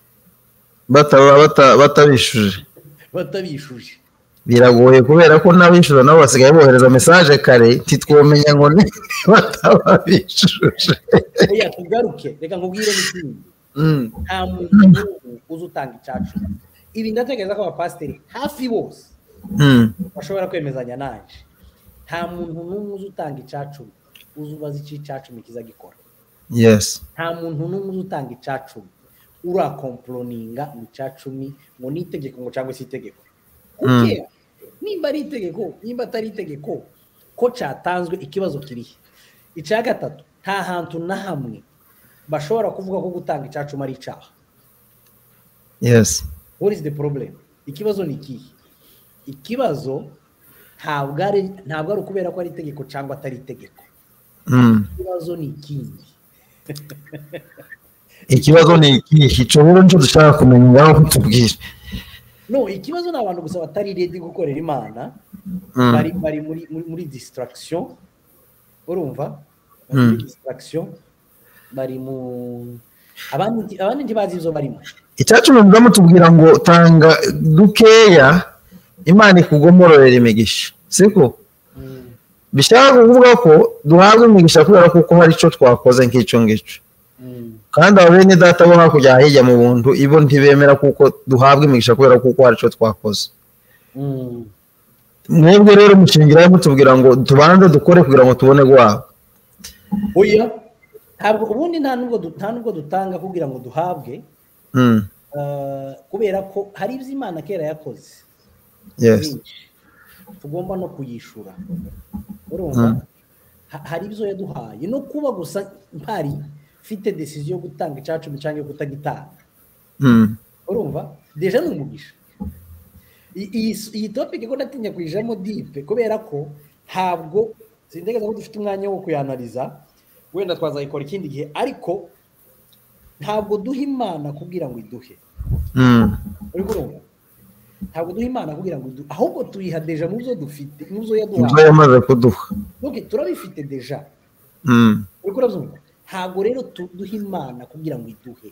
batabishuje biragoye kubera ko n'abishura nabo basigaye bohereza message kare titwomenya ngo ni batabishuje oya tugaruke reka nkubwire n'ikindi nta muntu uzutanga icacu ibi ndatekereza ko abapasiteri hafi bose bashobora kwemezanya nanje nta muntu n'umwe uzutanga icacu uzubaza iki icacu mikiza gikora yes nta muntu n'umwe uzutanga icacu urakomploninga mu cacumi ngo ni itegeko ngo cyangwa se itegeko kuko nimba ari itegeko nimba atari itegeko ko cyatanzwe ikibazo kirihe icya gatatu nta hantu na hamwe bashobora kuvuga ko gutanga icacumi ari icaha yes what is the problem ikibazo ni ikihe ikibazo ntabwo ari ukubera ko ari itegeko cyangwa atari itegeko ikibazo ni ikindi ikibazo ni ikihe icyo rero nicyo dushaka kumenya ngaho kutubwira no ikibazo ni abantu gusa batari ready gukorera imana bari muri distraction urumva muri distraction bari mu abandi ntibazi ibyo barimo icyacu muvuga mutubwira ngo tanga dukeya imana ikugomororera imigisha siko bishaka kuvuga ko duhabwa imigisha kubera ko hari icyo twakoze nk'icyo ngicyo kandi abo bene data bo hakurya hirya mu buntu ibo ntibemera kuko duhabwa imigisha kubera kuko hari icyo twakoze mwebwe rero mushingiraho mutubwira ngo tubanze dukore kugira ngo tubone guhabwa oya ntabwo ubundi nta nubwo dutanga kugira ngo duhabwe kubera ko hari ibyo imana kera yakoze tugomba no kuyishura urumva hari ibyo yaduhaye no kuba gusa mpari mfite decision yo gutanga icacumi cyangwa yo kutagitanga urumva deja ni umugisha iyi topic ko ndatinya kuyijamo deep kubera ko ntabwo sindegeza ko dufite umwanya wo kuyanaliza wenda twazayikora ikindi gihe ariko ntabwo duha imana kugira ngo iduhe urumva ntabwo duha imana kugira ngo iduhe ahubwo tuyiha deja mu byo dufite mu byo yaduhaye ibyo yamaze kuduha turabifite deja urabyumva ntabwo rero duha imana kugira ngo iduhe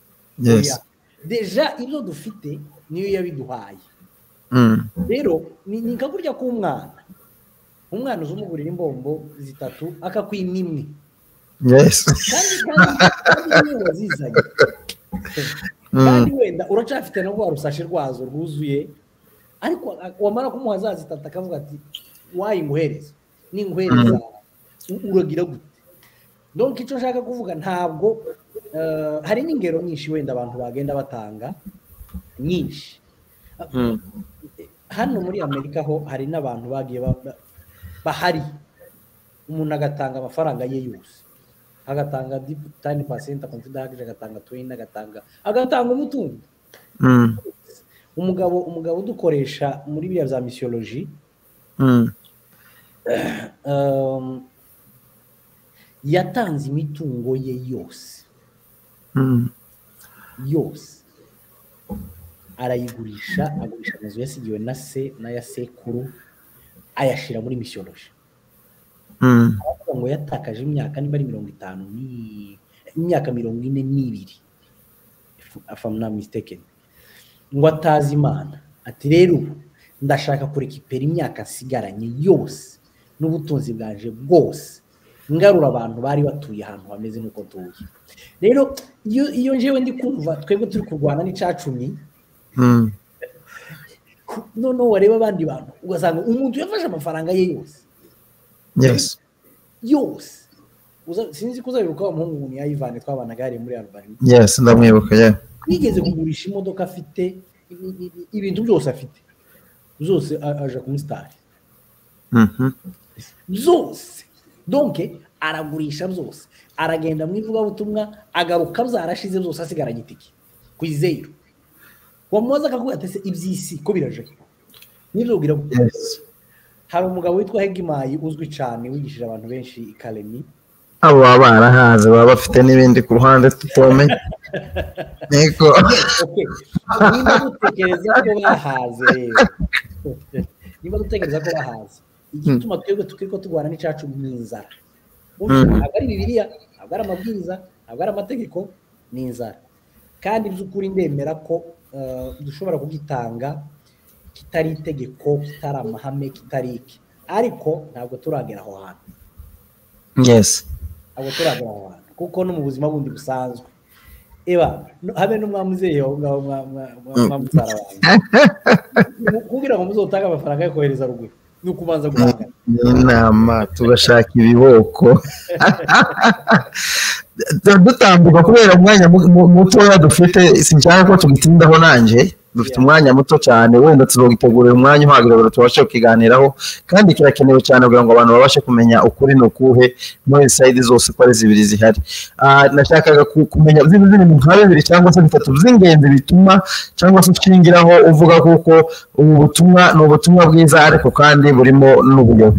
deja ibyo dufite niyo yabiduhaye rero ni nka kurya k'umwana uzumugurira imbombo 3 akakwima imwe kandi wazizanye kandi wenda uracafite no rwa rusashe rwazo rwuzuye ariko wamara kumuha za 3 akavuga ati wayinguhereza ninguhereza uragira gute donc icyo nshaka kuvuga ntabwo hari n'ingero nyinshi wenda abantu bagenda batanga nyinshi hano muri Amerika ho hari n'abantu bagiye bahari umuntu agatanga amafaranga ye yose agatanga 10% confidence agatanga 20 agatanga umutungo umugabo dukoresha muri bya za missiology yatanze imitungo ye yose arayigurisha agurisha amazu yasigiwe na se n'aya sekuru ayashira muri missiology ngo yatakaje imyaka niba ari 50 imyaka 42 if I'm not mistaken ngo atazi imana ati rero ndashaka kurekipera imyaka sigaranye yose n'ubutunzi bwanje bwose ngarura abantu bari batuye ahantu hameze nuko tuye rero iyo njewe ndi kumva twebwe turi kurwana n'icacumi no wareba abandi bantu ugasanga umuntu yafashe amafaranga ye yose yose sinzi kuzabibuka wa muhungu umuntu yayivanye twabanaga yari muri Albania ndamwibuka yigeze kugurisha imodoka afite ibintu byose afite zose aje ku mustari zose donc aragurisha byose aragenda mu ivugabutumwa agaruka byarashize byose asigaranye itike kwizero wamubaza akavuga ati se ibyisi ko biraje nibyo ugira hari umugabo witwa Hegimayi uzwi cyane wigishije abantu benshi Academy. abo baba barahaze baba bafite n'ibindi ku ruhande tutomenya niko Okay, niba dutekereza ko bahaze rero niba dutekereza ko bahaze igituma twebwe tukiriko tugwana n'icacu n'inzara. Ntabwo ari Bibiliya, ntabwo ari amabwiriza, ntabwo ari amategeko, ni inzara. Kandi by'ukuri ndemera ko dushobora kugitanga kitari itegeko, kitari amahame, kitari iki, ariko ntabwo turagera aho hantu. yes Ntabwo turagera aho hantu kuko no mu buzima bundi busanzwe habe n'umwamuzeye aho ngaho mwamutara wanjye kugira ngo muzotanga amafaranga yo kohereza ruguru ni ukubanza guhangana inama tugashaka ibiboko dutambuka kubera umwanya mutoya dufite sinshaka ko tugitindaho nanje dufite umwanya muto cyane wenda tuzogitegurira umwanya uhagije tubashe kukiganiraho kandi kirakenewe cyane kugira ngo abantu babashe kumenya ukuri n'ukuhe muri side zose ko ari zibiri zihari. Nashakaga kumenya zibiri nka bibiri cyangwa se bitatu z'ingenzi bituma cyangwa se ushingiraho uvuga kuko ubu butumwa ni ubutumwa bwiza ariko kandi burimo n'ubuyobe.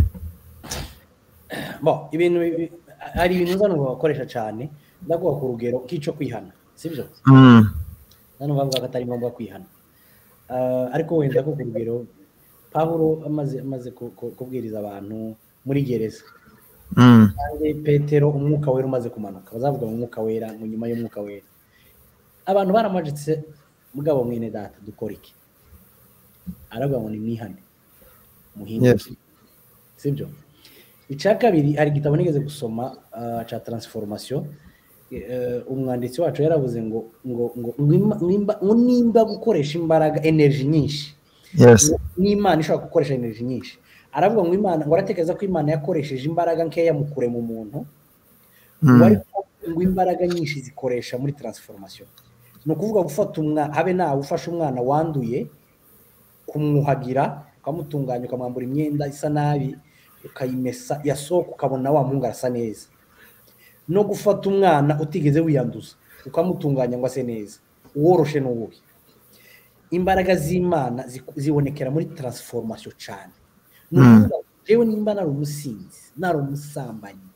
Ibintu hari ibintu uzana bakoresha cyane ndaguha ku rugero k'ico kwihana sibyo nano bavuga ko atari ngombwa kwihana ariko wenda ko ku rugero Pawulo amaze kubwiriza abantu muri gereza kandi Petero umwuka wera umaze kumanuka bazavuga mu mwuka wera mu nyuma y'umwuka wera abantu baramajitse mugabo mwene data dukora iki aravuga ngo ni mwihane muhindure sibyo. Icya kabiri hari igitabo nigeze gusoma cha transformation umwanditsi wacu yaravuze ngo nimba gukoresha imbaraga energy nyinshi n'Imana ishobora gukoresha energy nyinshi aravuga ngo Imana ngo aratekereza ko Imana yakoresheje imbaraga nkeya mu kure mu muntu ngo imbaraga nyinshi zikoresha muri transformation no kuvuga gufata habe nawe ufasha umwana wanduye kumwuhagira ukamutunganya ukamwambura imyenda isa nabi ukayimesa yasohoka ukabona wa mungu arasa neza no gufata umwana utigeze wiyanduza ukamutunganya ngo ase neza woroshe n'ubuhe. Imbaraga z'Imana zibonekera muri transformation cyane jewe nimba nari umusinzi nari umusambanyi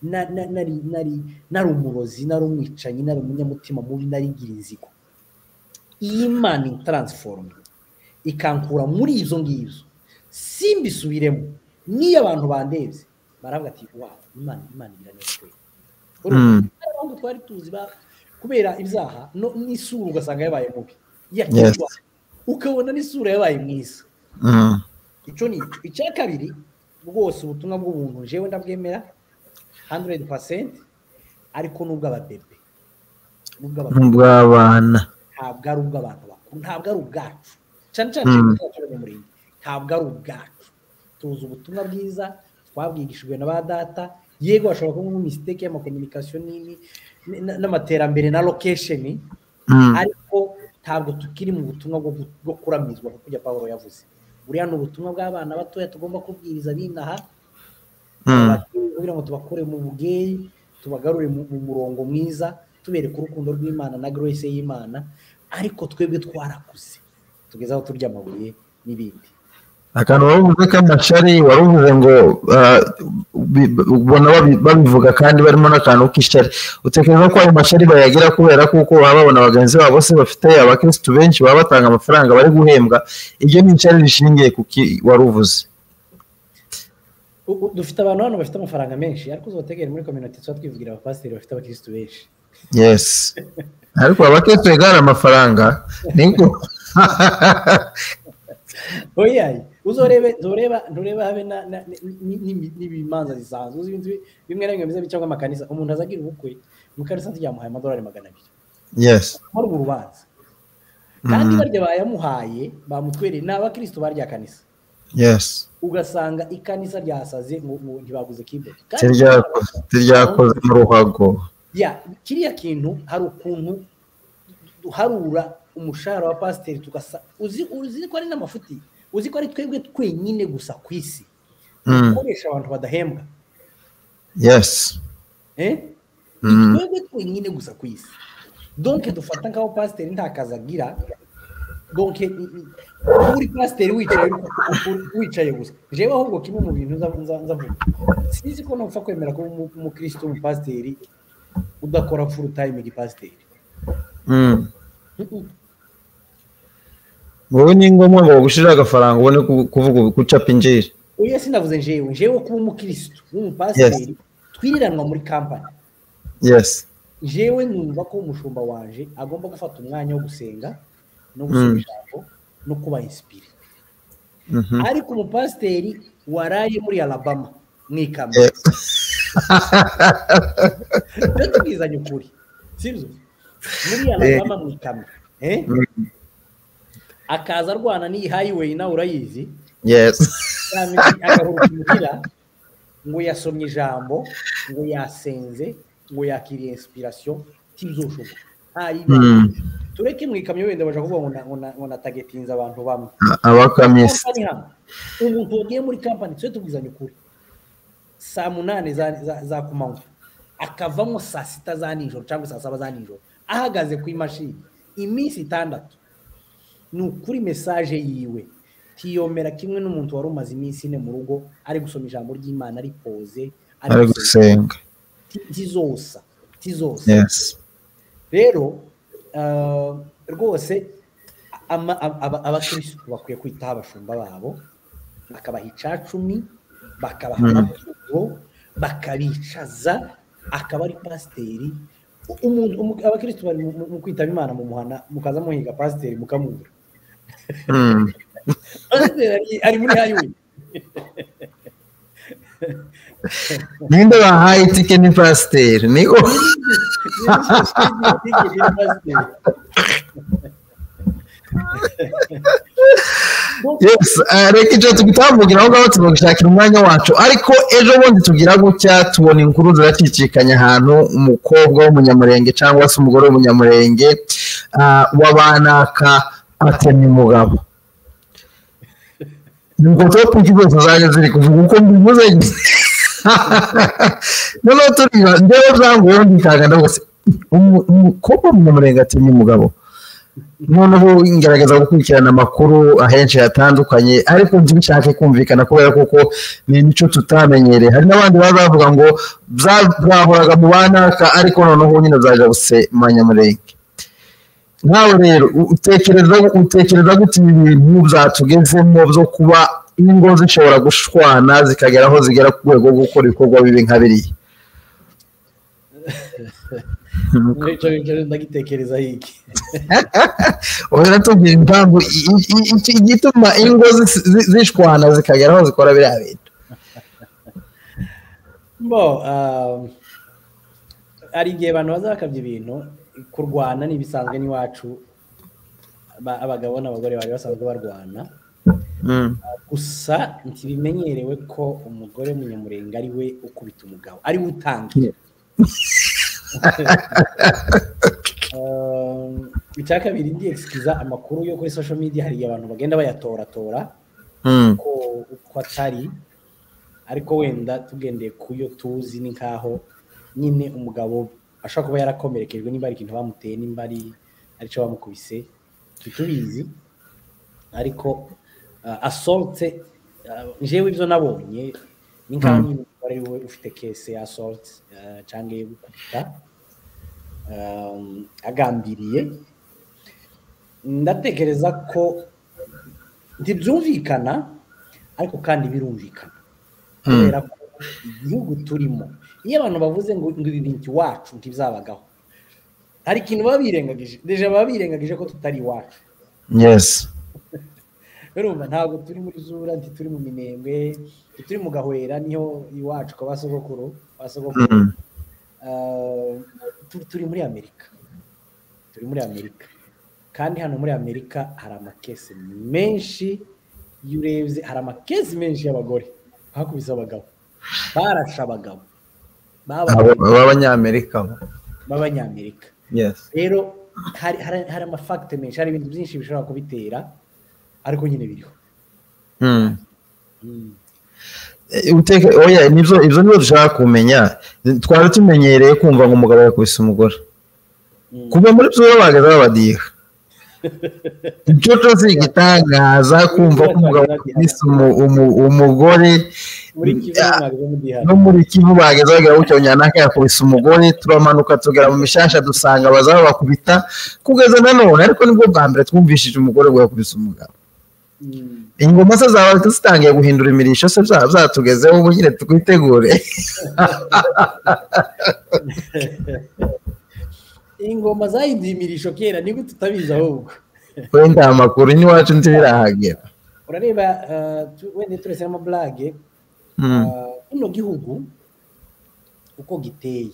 nari umurozi nari umwicanyi nari umunyamutima mubi nari ngira inzigo Imana transform ikankura muri izo ngizo simbisubiremo niyo abantu bandebye baravuga ati wow Imana igira neza kwe abantu twari tuzi kubera ibyaha n'isura ugasanga yabaye mubi ukabona n'isura yabaye mwiza. Icyo ni icya kabiri rwose ubutumwa bw'ubuntu jewe ndabwemera 100% ariko nubwo ababebe n'ubw'abana ntabwo ari ubw'abantu bakuru ntabwo ari ubwacu cyane cyane ntabwo ari ubwacu tuzi ubutumwa bwiza twabwigishijwe na ba data yego bashobora kuba mu mistake y'amakomunikasiyo n'amaterambere na location ariko ntabwo tukiri mu butumwa bwo kuramizwa kuko kujya Pawulo yavuze buriya ni ubutumwa bw'abana batoya tugomba kubwiriza binaha kugira ngo tubakure mu bugeyi tubagarure mu murongo mwiza tubereka urukundo rw'Imana na grace y'Imana ariko twebwe twarakuze tugeze aho turya amabuye n'ibindi. Akantu wavuze k'amashari waruvuze ngo ubona babivuga kandi barimo n'akantu k'ishari utekereza ko ayo mashari bayagira kubera kuko baba babona abagenzi babo bose bafite abakristo benshi baba batanga amafaranga bari guhembwa ibyo ni ishari rishingiye kuki waruvuze. Dufite abantu hano bafite amafaranga menshi ariko uzotegera muri community twa twivugira abapasiteri bafite abakristo benshi yes ariko abakristo begana amafaranga niko oya ntureba habe n'ibimanza zisanzwe uzi ibintu bimwe na bimwe biza bicanga amakanisa umuntu azagira ubukwe mukanisa tujyamuhaye $200. yes muri urubanza kandi barya bayamuhaye bamutwereye n'abakristo barya kanisa yes ugasanga ikanisa ryasaze ngo ntibaguze keyboard tiryakoze mu ruhago kiriya kintu hari ukuntu duharura umushahara wa pasiteri tugasa uzi ko ari n'amafuti uzi ko ari twebwe twenyine gusa ku isi dukoresha abantu badahembwa yes twebwe twenyine gusa ku isi donc dufata nk'aho pasiteri nta kazi agira donc uri pasiteri wicaye gusa jewe ahubwo kimwe mu bintu nzavuga sinzi ko nopfa kwemera ko umukristo umupasiteri udakora full time igipasiteri wowe ni ngombwa ngo gushira agafaranga ubone kuvuga gucapa injiri oya sinavuze jewe kuba umukristo umupasiteri twiriranwa muri company yes jewe numva ko umushumba wanje agomba gufata umwanya wo gusenga no gusoma ijambo no kuba inspire ariko umupasiteri waraye muri Alabama mwikamye tubizanye ukuri sibyo muri Alabama mwikamye akaza arwana ni highway nawe urayizi yes agahuruka ngo yasomye ijambo ngo yasenze ngo yakiriye inspiration tibizoshoboka tureke mwikamyo wenda baje kuvuga ngo na targetinze abantu bamwe abakamisi umuntu wagiye muri company twe tubwizanye ukuri saa 8 za kumanywa akavamo saa 6 za nijoro cyangwa saa 7 za nijoro ahagaze ku imashini iminsi 6 ni ukuri message yiwe tiyomera kimwe n'umuntu wari umaze iminsi 4 mu rugo ari gusoma ijambo ry'Imana ari pose ari gusenga tizosa yes rero rwose abakristo bakwiye kwitaho abashumba babo bakabaha icacumi bakabaha amakuru bakabicaza akaba ari pasiteri abakristo bari mu kwitaba Imana mu muhana mukaza muhiga pasiteri mukamubura ari muri highway ninde bahaye itike ni pasiteri niko yes reka icyo tugitambugira aho ngaho tugashakira umwanya wacu ariko ejo bundi tugira gutya tubona inkuru ziracicikanya ahantu umukobwa w'umunyamurenge cyangwa se umugore w'umunyamurenge wabanaka atemye umugabo nuko topic zose zaje ziri kuvuga uko mbivuze noneho turiba ndewe byangoye ndikaga ndabose umukobwa w'umunyamurenge atemye umugabo noneho ingerageza gukurikirana amakuru ahenshi hatandukanye ariko ntibishake kumvikana kubera kuko ni imico tutamenyereye hari n'abandi bazavuga ngo byahoraga mu banaka ariko noneho nyine zaje buse manyamurenge nkawe rero utekereza gute ibintu byatugezemo byo kuba ingo zishobora gushwana zikagera aho zigera ku rwego rwo gukora ibikorwa bibi nka biriya ndagitekereza hiki oya tubwira impamvu igituma ingo zishwana zikagera aho zikora biriya bintu hari igihe abantu baza bakabya ibintu kurwana n'ibisanzwe n'iwacu abagabo n'abagore bari basanzwe barwana gusa ntibimenyerewe ko umugore w'umunyamurenge ari we ukubita umugabo ari we utangira icya kabiri ndi excuse amakuru yo kuri social media hari abantu bagenda bayatoratora uko atari ariko wenda tugendeye kuyo tuzi ni nkaho nyine umugabo ashaka kuba yarakomerekejwe nimba ari ikintu bamuteye nimba ari cyo bamukubise tubizi ariko assault jewe ibyo nabonye ni nkaho nyine ari we ufite case ya assault cyangwa yo gukubita agambiriye ndatekereza ko ntibyumvikana ariko kandi birumvikana kubera ko igihugu turimo iyo abantu bavuze ngo ibintu iwacu ntibizabagaho hari ikintu baba birengagije deja baba birengagije ko tutari iwacu yes urumva ntabwo turi muri Zura turi mu Minembwe turi mu Gahwera niho iwacu kwa basogokuru turi muri Amerika kandi hano muri Amerika hari amakesi menshi yurebye hari amakesi menshi y'abagore bakubise abagabo barasha abagabo b'abanyamerika yes rero hari amafakite menshi hari ibintu byinshi bishobora kubitera ariko nyine biriho oya ibyo niyo dushaka kumenya twari tumenyereye kumva ngo umugabo yakubise umugore kuva muri byo bageze babadiha icyo cyose gitangaza kumva ko umugabo yakubise umugore no muri Kivu bageze bagera gutyo Nyanaka yakubise umugore turamanuka tugera mu mishasha dusanga bazaho bakubita kugeza nanone ariko nibwo bwa mbere twumvishije umugore ngo yakubise umugabo. Ingoma se zaba zitangiye guhindura imirisho se byatugezeho ubu nyine twitegure. Ingoma zahinduye imirisho kera niko tutabizi ahubwo wenda amakuru n'iwacu ntibirahagera. Urareba wenda turese n'amablage ino gihugu uko giteye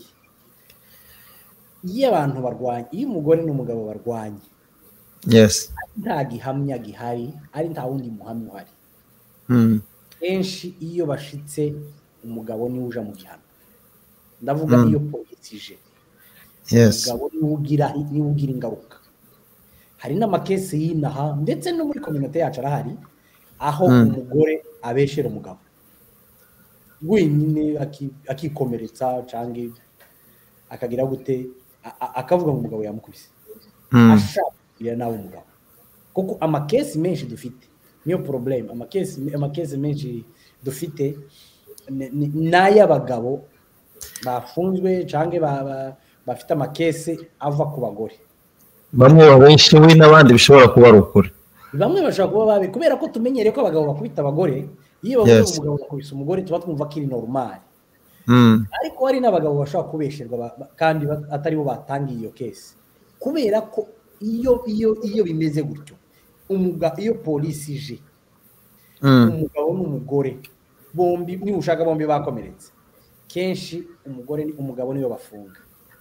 iyo abantu barwanye iyo umugore n'umugabo barwanye nta gihamya gihari ari nta wundi muhamya uhari kenshi iyo bashitse umugabo niwe uja mu gihano ndavuga iyo polisi ije umugabo niwe ugira ingaruka. Hari n'amakesi y'inaha ndetse no muri community yacu arahari aho umugore abeshera umugabo wenyine akikomeretsa canke akagira gute akavuga ngo umugabo yamukubise ashaka nawe umugabo kuko amakesi menshi dufite niyo problem. Amakesi menshi dufite n'ay'abagabo bafunzwe canke bafite amakesi ava ku bagore bamwe babenshi we n'abandi bishobora kuba ari ukuri. Bamwe bashaka kuba babe kubera ko tumenyereye ko abagabo bakubita abagore iyo bavuga umugabo bakubise umugore tuba twumva ko iri normal. Ariko hari n'abagabo bashaka kubesherwa kandi atari bo batangiye iyo case kubera ko iyo bimeze gutyo iyo polisi ije umugabo n'umugore bombi ni ushaka bombi bakomeretse kenshi umugabo niyo bafunga.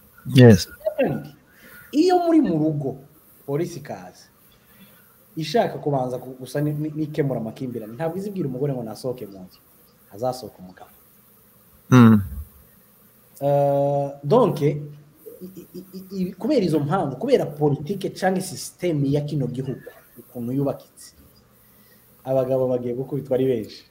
Iyo muri mu rugo polisi kaza ishaka kubanza gusa nikemura amakimbirane ntabwo izibwira umugore ngo nasohoke mu nzu azasohoka umugabo. Donc kubera izo mpamvu kubera politike cyangwa systeme ya kino gihugu ukuntu yubakitse abagabo bagiye gukubitwa ari benshi.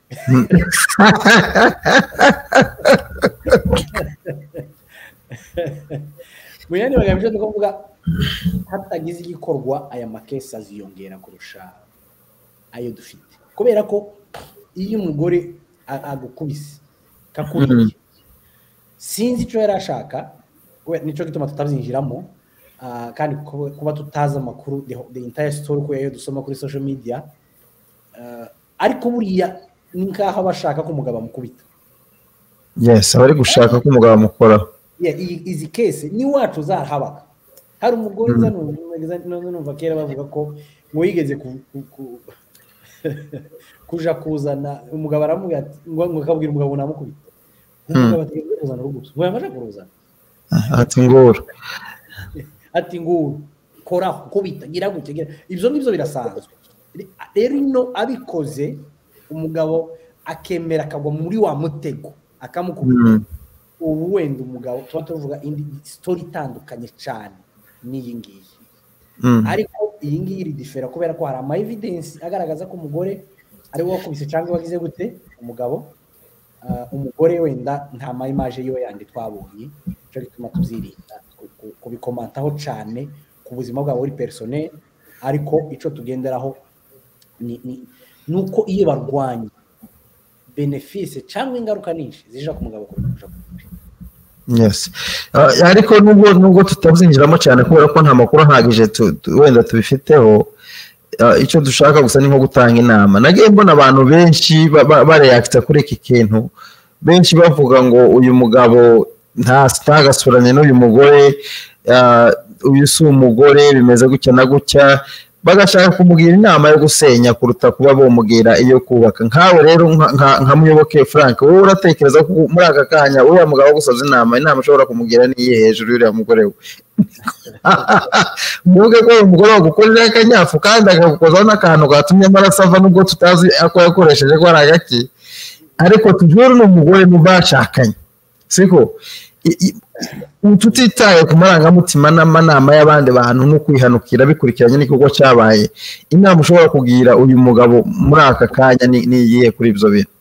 Muyandi bagamije kuvuga hatagize igikorwa aya makesi aziyongera kurusha ayo dufite kubera ko iyo umugore agukubise kakuriye sinzi icyo yarashaka nico gituma tutabyinjiramo kandi kuba tutazi amakuru the entire story ko yayo dusoma kuri social media ariko buriya ni nkaho bashaka ko umugabo amukubita. Abari gushaka ko umugabo amukoraho. Izi case ni wacu zahabaga hari umugore numva kera bavuga ko ngo yigeze kuja kuzana umugabo aramubwira ati ngo akabwira umugabo namukubita umugabo ati kuzana urugusu ngo yamaje kuruzana ati nguru kora kubita gira gutya ibyo ngibyo birasanzwe rero ino abikoze umugabo akemera akagwa muri wa mutego akamukubita ubu wenda umugabo tuba tuvuga indi story itandukanye cyane n'iyi ngiyi ariko iyi ngiyi iri differa kubera ko hari ama evidence agaragaza ko umugore ari we wakubise cyangwa wagize gute umugabo umugore wenda nta ma image yo yandi twabonye cyo gituma tubyirinda kubikomantaho cyane ku buzima bwawe uri personnel ariko ico tugenderaho nuko iyo barwanye benefice cyangwa ingaruka nyinshi zija ku mugabo kuja ariko nubwo tutabyinjiramo cyane kubera ko nta makuru ahagije wenda tubifiteho icyo dushaka gusa ni nko gutanga inama. Nagiye mbona abantu benshi bareacta kuri iki kintu benshi bavuga ngo uyu mugabo ntagasuranye n'uyu mugore uyu si umugore bimeze gutya na gutya bagashaka kumugira inama yo gusenya kuruta kuba bomubwira iyo kubaka. Nkawe rero nka Muyoboke Frank wowe uratekereza ko muri aka kanya uriya mugabo gusaza inama ushobora kumugira niye hejuru y'uriya mugore we muvuge ko umugore wagukorera akanyafu kandi akagukozaho n'akantu gatumye amaraso ava nubwo tutazi ako yakoresheje ko ari agaki ariko tujuru n'umugore mubashakanye siko tutitaye ku marangamutima n'amanama y'abandi bantu no kwihanukira bikurikiranye n'ikigo cyabaye inama ushobora kugira uyu mugabo muri aka kanya niyihe kuri ibyo bintu?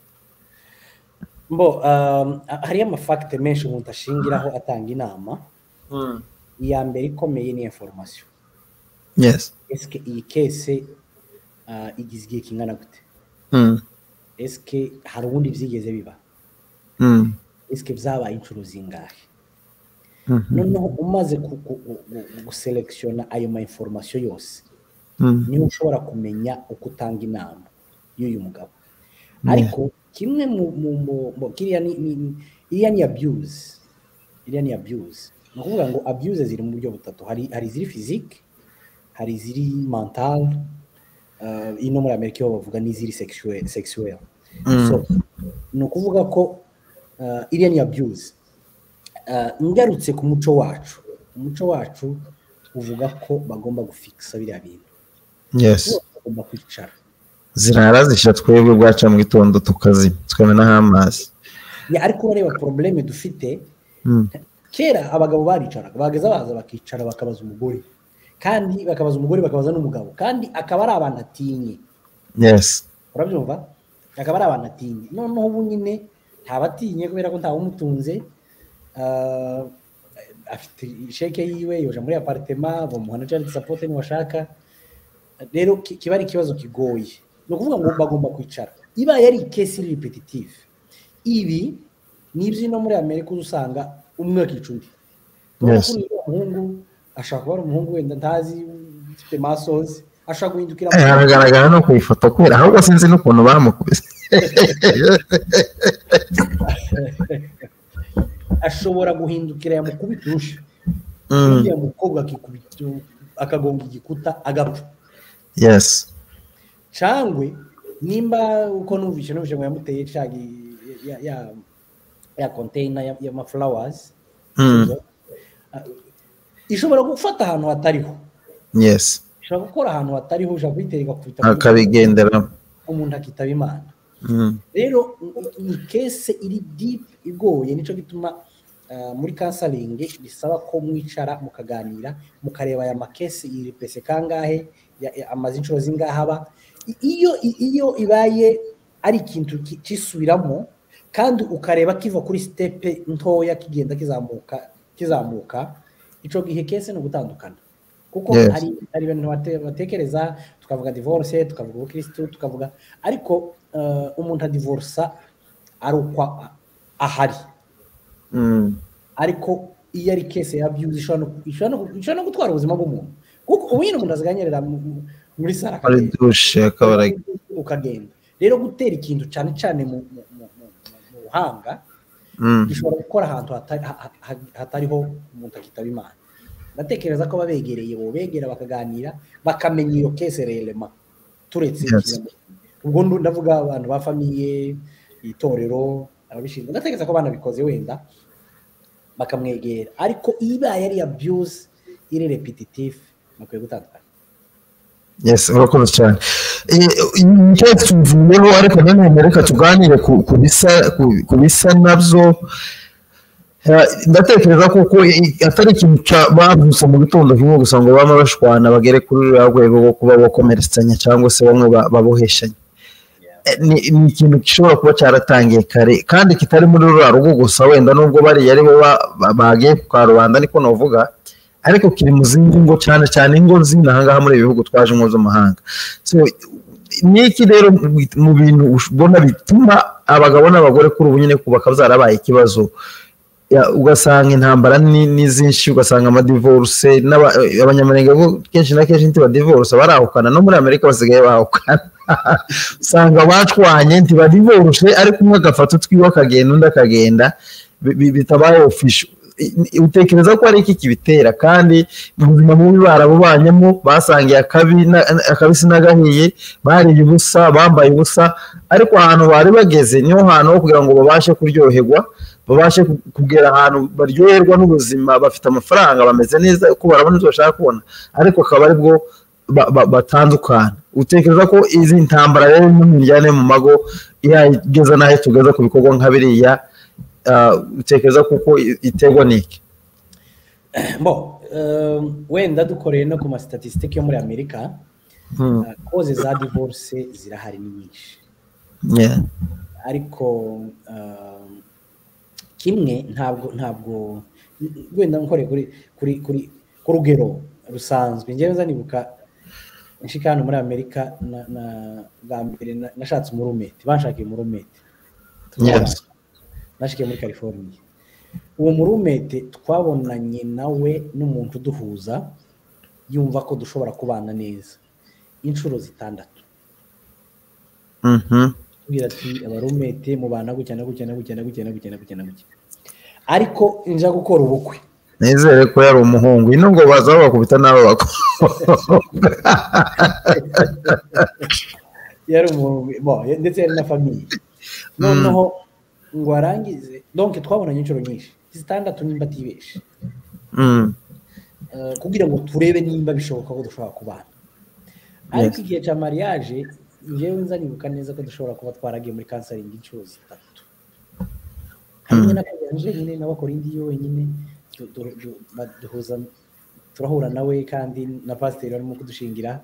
Hari amafakite menshi umuntu ashingiraho atanga inama. Iya mbere ikomeye ni information. yes eske iyi kese igize igihe kingana gute eske hari ubundi byigeze biba eske byabaye inshuro zingahe noneho umaze guselekshona ayo ma information yose niho ushobora kumenya uko utanga inama y'uyu mugabo ariko kimwe mu kiriya ni abuse ni ukuvuga ngo abuse ziri mu buryo butatu hari ziri physique hari ziri mental ino muri Amerika bavuga ni ziri sexuel so ni ukuvuga ko iriya ni abuse ngarutse ku muco wacu uvuga ko bagomba gufixa biriya bintu yes bagomba kwicara zirara zisha twebwe bwaca mu gitondo tukazi twamena amazi ariko bareba probleme dufite kera abagabo baricaraga bageza baza bakicara bakabaza umugore kandi bakabaza n'umugabo kandi akaba ari abantu atinye yes urabyumva akaba ari abantu atinye noneho ubu nyine ntabatinye kubera ko ntawumutunze afite sheke yiwe yoja muri apartment bamuhana cyane support ni washaka rero kiba ari ikibazo kigoye no kuvuga ngo bagomba kwicara iba yari case repetitive ibi nibyo no muri Amerika usanga umwe akicundi yes umuhungu ashaka kuba umuhungu wenda ntazi ufite muscles ashaka guhindukira aragaragara no kuyifoto kubera ahubwo sinzi n'ukuntu bamukubise ashobora guhindukira yamukubita urusha undi mukobwa akikubita akagonga igikuta agapfa yes cyangwe nimba uko numvishe ngo yamuteye cagi ya container ya ma flowers ishobora gufata ahantu hatariho yes ishobora gukora ahantu hatariho ushaka kwitereka kwita akabigendera umuntu akitaba Imana rero ni case iri deep igoye nico gituma muri counseling bisaba ko mwicara mukaganira mukareba aya makesi iri pese kangahe amazi inshuro zingahaba iyo ibaye ari ikintu kisubiramo kandi ukareba kiva kuri step ntoya kigenda kizamuka ico gihe kese no gutandukana kuko hari ibintu batekereza tukavuga divorce tukavuga ubukristo tukavuga ariko umuntu adivorsa arukwa ahari ariko iyo ari case ya abuse ishobora no gutwara ubuzima bw'umuntu kuko ubundi umuntu aziganyerera muri sara ukagenda rero gutera ikintu cyane mu buhanga gishobora gukora ahantu hatariho umuntu akitaba Imana ndatekereza ko babegereye begera bakaganira bakamenya iyo case relema turetse ubwo ndavuga abantu ba famille itorero ababishinzwe ndatekereza ko bana bikoze wenda bakamwegera ariko ibaye ari abuse iri repetitive bakwiye gutandukana yes urakoze cyane icyo tuvuyeho ariko none reka tuganire ku bisa nabyo ndatekereza kuko atari ikintu bavuze mu gitondo kimwe gusa ngo bama bashwana bagere kuri rwego rwo kuba bakomeretsanya cyangwa se bamwe baboheshanya ni ikintu gishobora kuba cyaratangiye kare kandi kitari muri ruriya rugo gusa wenda nubwo bariya aribo bagiye ku karubanda niko navuga ariko kiri mu zindi ngo cyane ingo z'inahangaha muri ibihugu twaje mu z'amahanga so niki rero mu bintu ubona bituma abagabo n'abagore kuri ubu nyine kubaka byarabaye ikibazo ugasanga intambara n'izinshi ugasanga amadivorce abanyamurenge kenshi na kenshi ntibadivorce barahukana no muri Amerika basigaye bahukana usanga bacwanye ntibadivorce ariko umwe agafata utwiwe akagenda undi akagenda bitabaye official utekereza ko ari iki kibitera kandi mu buzima bubi barabubanyemo basangiye akabisi n'agahiye bariye ubusa bambaye ubusa ariko ahantu bari bageze niho hantu ho kugira ngo babashe kuryoherwa babashe kugera ahantu baryoherwa n'ubuzima bafite amafaranga bameze neza uko barabona ibyo bashaka kubona ariko akaba aribwo batandukana utekereza ko izi ntambara rero n'imijyane mu mago igeza naho tugeza ku bikorwa nka biriya utekereza kuko iterwa niki wenda dukoreye no ku ma statistique yo muri Amerika cause za divorce zirahari ni nyinshi ariko kimwe ntabwo wenda nkore kuri ku rugero rusanzwe njyewe nzanibuka nshika hano muri Amerika bwa mbere nashatse umurumeti banshakiye umurumeti nashikiye muri California uwo murumete twabonanye nawe n'umuntu duhuza yumva ko dushobora kubana neza inshuro 6 kugira ati abarumete mubana gutya ariko nja gukora ubukwe nizere ko yari umuhungu ino ngo baza bakubita n'abo yari umuhungu ndetse yari na famille noneho ngo arangize donc twabonanye inshuro nyinshi 6 nimba tibeshe kugira ngo turebe nimba bishoboka ko dushobora kubana ariko igihe cya mariage njyewe nzanibuka neza ko dushobora kuba twaragiye muri counseling inshuro 3 hamwe na kanje nyine n'abakora indi yo wenyine duhuza turahura nawe kandi na pastor arimo kudushingira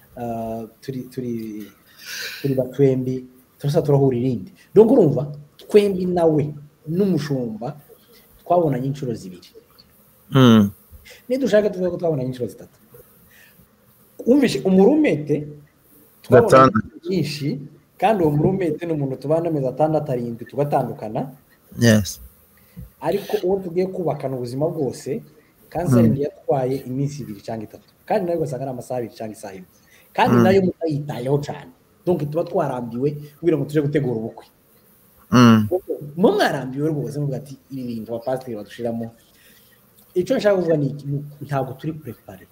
turi batwembi turahura irindi donc urumva twembi nawe n'umushumba twabonanye inshuro 2 nidushaka tuvuga ko twabonanye inshuro 3 umvishe umurumete twabonanye nyinshi kandi uwo murumete n'umuntu tubana amezi 6 tugatandukana ariko uwo tugiye kubakana ubuzima bwose kanseri yatwaye iminsi 2 cyangwa 3 kandi nayo gasanga amasaha 2 cyangwa isaha 1 kandi nayo mutayitayeho cyane donc tuba twarambiwe kugira ngo tuje gutegura ubukwe mwarambiwe rwose muvuga ati ibi bintu abapasiteri badushiramo icyo nshaka kuvuga ni ntabwo turi prepare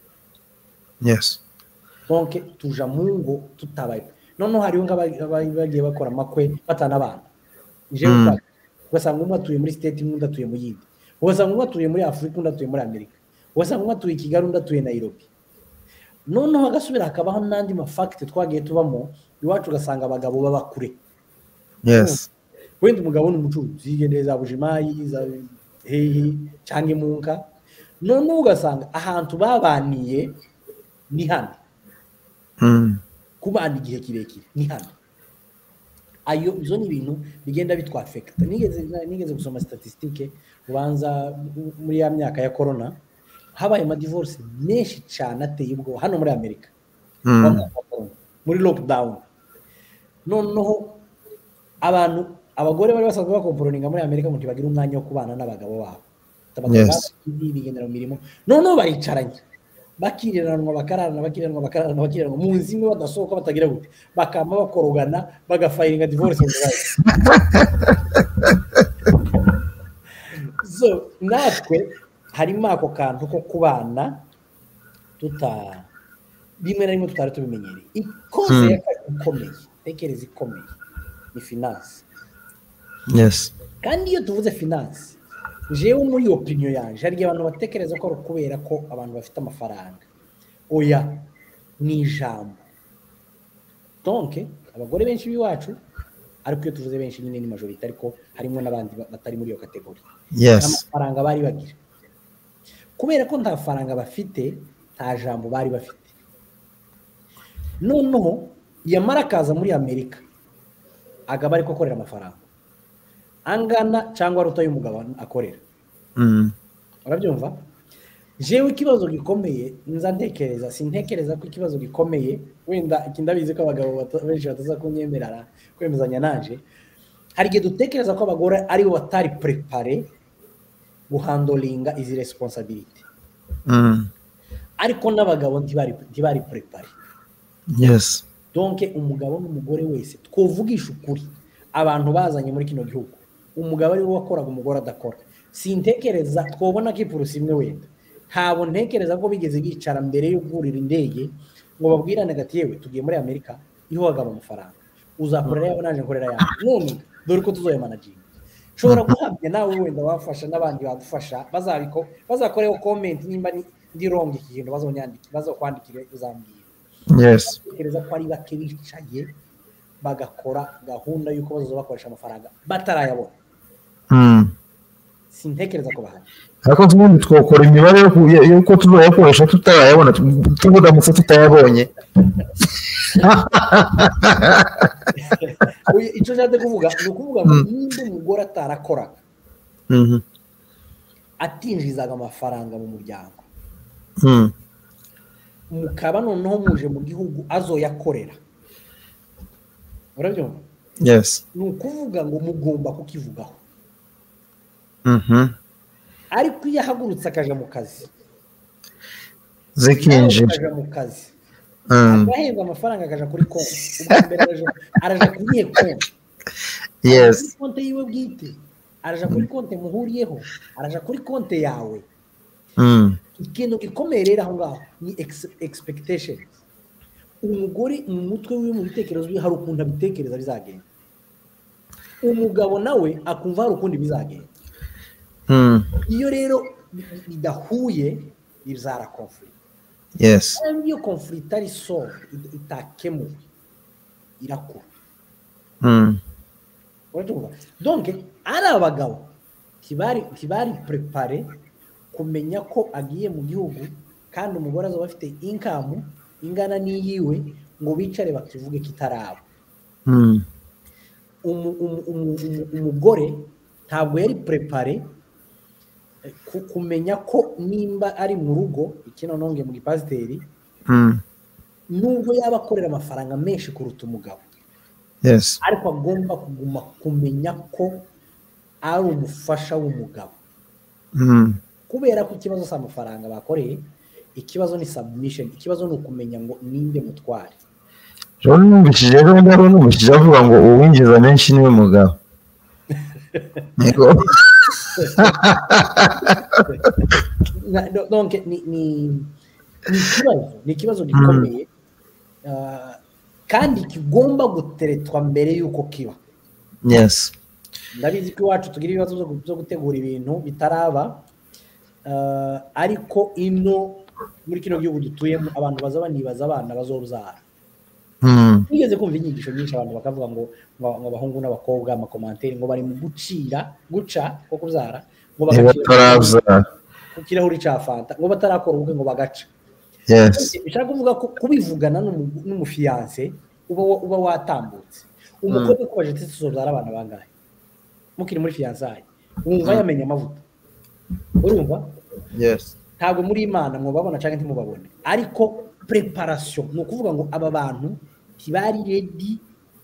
donc tuja mu ngo tutabaye noneho hariho bagiye bakora amakwe batana abana jewe ugasanga umwe atuye muri state imwe atuye mu yindi ugasanga umwe atuye muri Afrika undi atuye muri Amerika ugasanga umwe atuye Kigali undi atuye Nairobi noneho agasubira hakabaho n'andi mafakite twagiye tubamo iwacu ugasanga abagabo baba kure wenda umugabo n'umucuruzi yigendeza bujimayi za hehe cyangwa imunka noneho ugasanga ahantu babaniye ni hano kubana igihe kirekire ni hano ayo izo ni ibintu bigenda bitwa affect nigeze gusoma statistique ubanza muri ya myaka ya corona habaye ama divorce menshi cyane ateye ubwo hano muri Amerika muri lockdown noneho abagore bari basanzwe bakomporinga muri Amerika mu tibagira umwanya wo kubana n'abagabo babo tabagaba bigendera mu mirimo noneho baricaranye bakiranwa bakararana mu nzimwe badasohoka batagira gute bakama bakorogana bagafayiringa divorce so natwe harimo ako kantu ko kubana bimwe na rimwe tutari tubimenyereye ikoze ikomeye tekereza ikomeye ni finance kandi iyo tuvuze finance jewe muri opinion yanje hari abantu batekereza ko kubera ko abantu bafite amafaranga oya ni ijambo donc abagore benshi biwacu ariko iyo tuvuze benshi nyine ni majority ariko harimo n'abandi batari muri iyo kategori amafaranga bari bagira kubera ko nta faranga bafite nta jambo bari bafite noneho yamara kaza muri Amerika agaba ariko akorera amafaranga angana cyangwa ruto y'umugabo akorera urabyumva jewe ikibazo gikomeye nza ntekereza sintekereza ko ikibazo gikomeye wenda ikindabizi ko abagabo benshi bataza kunyemerara kwemezanya nanje hari gihe dutekereza ko abagore ari bo batari prepare guhandolinga izi responsibility ariko n'abagabo ntibari prepare donc umugabo n'umugore wese twovugisha ukuri abantu bazanye muri kino gihugu umugabo ari we wakoraga umugore adakora sintekereza twobona kipurusi imwe wenda ntabo ntekereza ko bigeze bicara mbere yo guhurira indege ngo babwirane gati yewe tugiye muri Amerika niho wagaba amafaranga uzakorera yawe naje nkorera yawe none dore ko tuzoye managing shobora guhabya nawe wenda wafasha n'abandi badufasha bazakoreho comment nimba ndi wrong ikintu bazonyandika bazokwandikira uzambwira tekereza ko ari bake bicaye bagakora gahunda yuko bazobakoresha amafaranga batarayabona sintekereza ko bahari ariko tubundi twokora imibare yuko tuzoyakoresha tutarayabona tuvuga musa tutayabonye icyo cyane kuvuga ni ukuvuga ngo nimba umugore atarakoraga atinjizaga amafaranga mu muryango mukaba noneho muje mu gihugu azoyakorera urabyumva yes ni ukuvuga ngo mugomba kukivugaho ariko iyo ahagurutse akaja mu kazi zikinjira akaja mu kazi agahembwa amafaranga akaja kuri konti ubwa mbere araja kuri iyo konti yes konti yiwe bwite araja kuri konti muhuriyeho araja kuri konti yawe ikintu gikomeye rero aho ngaho ni expectation umugore mu mutwe wiwe mu bitekerezo bye hari ukuntu abitekereza bizagenda umugabo nawe akumva hari ukundi bizagenda iyo rero bidahuye bizara conflict yes iyo conflict ari solve itakemuwe irakura donc ari abagabo kibari prepare kumenya ko agiye mu gihugu kandi umugore azaba afite income ingana n'iyiwe ngo bicare bakivuge kitaraba umugore ntabwo yari prepare kumenya ko nimba ari mu rugo ikino nonge mu gipasiteri nubwo yaba akorera amafaranga menshi kuruta umugabo yes ariko agomba kuguma kumenya ko ari umufasha w'umugabo kubera ko ikibazo si amafaranga bakoreye ikibazo ni submission ikibazo ni ukumenya ngo ninde mutware rero numvishije avuga ngo uwinjiza menshi niwe mugabo donc ni ikibazo gikomeye kandi kigomba guteretwa mbere y'uko kiba yes ndabizi ko iwacu tugira ibibazo byo gutegura ibintu bitaraba ariko ino muri kino gihugu dutuyemo abantu baza banibaza abana bazobyara nigeze kumva inyigisho nyinshi abantu bakavuga ngo abahungu n'abakobwa amakomanteri ngo bari mu guca ko kubyara ngo bagacira ku kirahuri cya fanta ngo batarakora ubukwe ngo bagaca bishaka kuvuga ko kubivugana n'umufiyanse uba watambutse umukobwa ko baje tuzobyara abana bangahe mukiri muri fiyansaye wumva yamenya amavuta urumva yes ntabwo muri imana mwababona cyangwa ntimubabone ariko preparation ni ukuvuga ngo aba bantu ntibari ready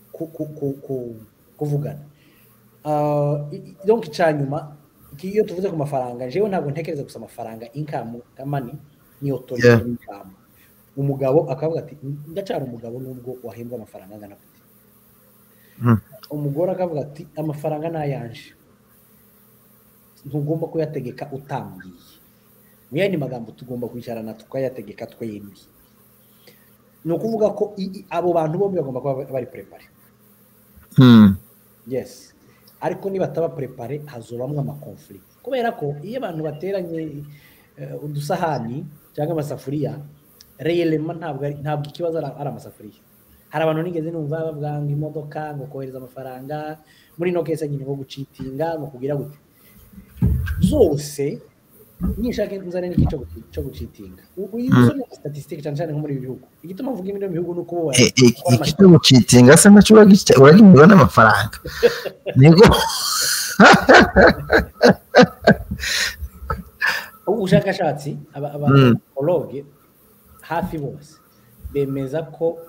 kuvugana donc icyanyuma iyo tuvuze ku mafaranga jewe ntabwo ntekereza gusa amafaranga income money ni authority income umugabo akavuga ati ndacara umugabo nubwo wahembwa amafaranga angana gute umugore akavuga ati amafaranga nayanje ntugomba kuyategeka utambwiye mwene magambo tugomba kwicarana tukayategeka twembi ni ukuvuga ko abo bantu bombi bagomba kuba bari prepare yes ariko niba bataba prepare hazobamwe amakonflikt kubera ko iyo abantu bateranye udusahani cyangwa amasafuriya réellement ntabwo ikibazo ari amasafuriya hari abantu nigeze numva bavuga ngo imodoka ngo kohereza amafaranga muri no case nyine ngo gucitinga ngo kugira gute zose nishaka nzane n'igico cyo gucitinga uyizo ni statistique cyane nko muri bihugu igituma mvuga ibindi bihugu nuko bo igito gucitinga se naco uragimuza n'amafaranga nego ubushakashatsi abapsikologe hafi bose bemeza ko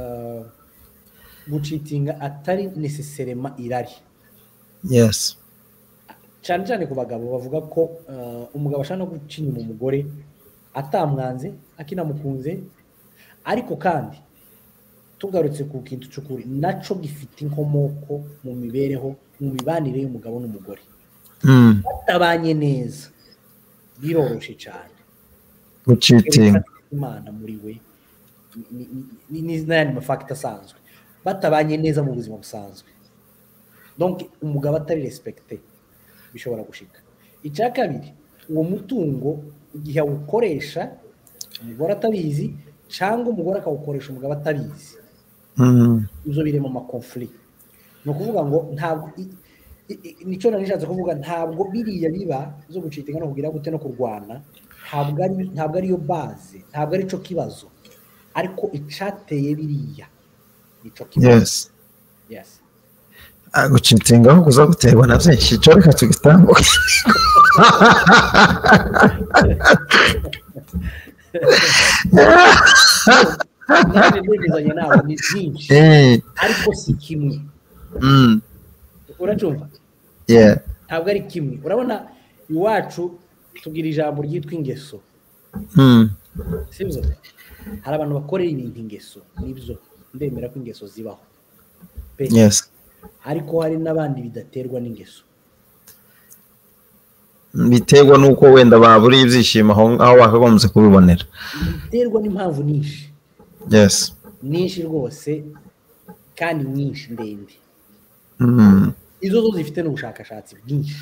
gucitinga atari necessairement irari yes cyane cyane ku bagabo bavuga ko umugabo ashaka no guca inyuma umugore atamwanze akinamukunze ariko kandi tugarutse ku kintu cy'ukuri naco gifite inkomoko mu mibereho mu mibanire y'umugabo n'umugore batabanye neza biroroshe cyane gucitinga imana muri we ni n'ayandi mafakita asanzwe batabanye neza mu buzima busanzwe donc umugabo atari respecté bishobora gushika icya kabiri uwo mutungo igihe awukoresha umugore atabizi cyangwa umugore akawukoresha umugabo atabizi ibyo biri mu makonflikt ni ukuvuga ngo ntabwo nicyo nanishatse kuvuga ntabwo biriya biba zo gucitinga no kugira gute no kurwana ntabwo ariyo base ntabwo ari cyo kibazo ariko icateye biriya nico kibazo yes gucitinga aho kuza guterwa na byinshi cyo reka tugitambuke nanjye ndemezanya nawe ni byinshi ariko si kimwe uracumva ntabwo ari kimwe urabona iwacu tugira ijambo ryitwa ingeso sibyo hari abantu bakorera ibintu ingeso nibyo ndemera ko ingeso zibaho ariko hari n'abandi bidaterwa n'ingeso biterwa nuko wenda baburiye ibyishimo aho bakagombye kubibonera biterwa n'impamvu nyinshi nyinshi rwose kandi nyinshi ndende izo zo zifite n'ubushakashatsi bwinshi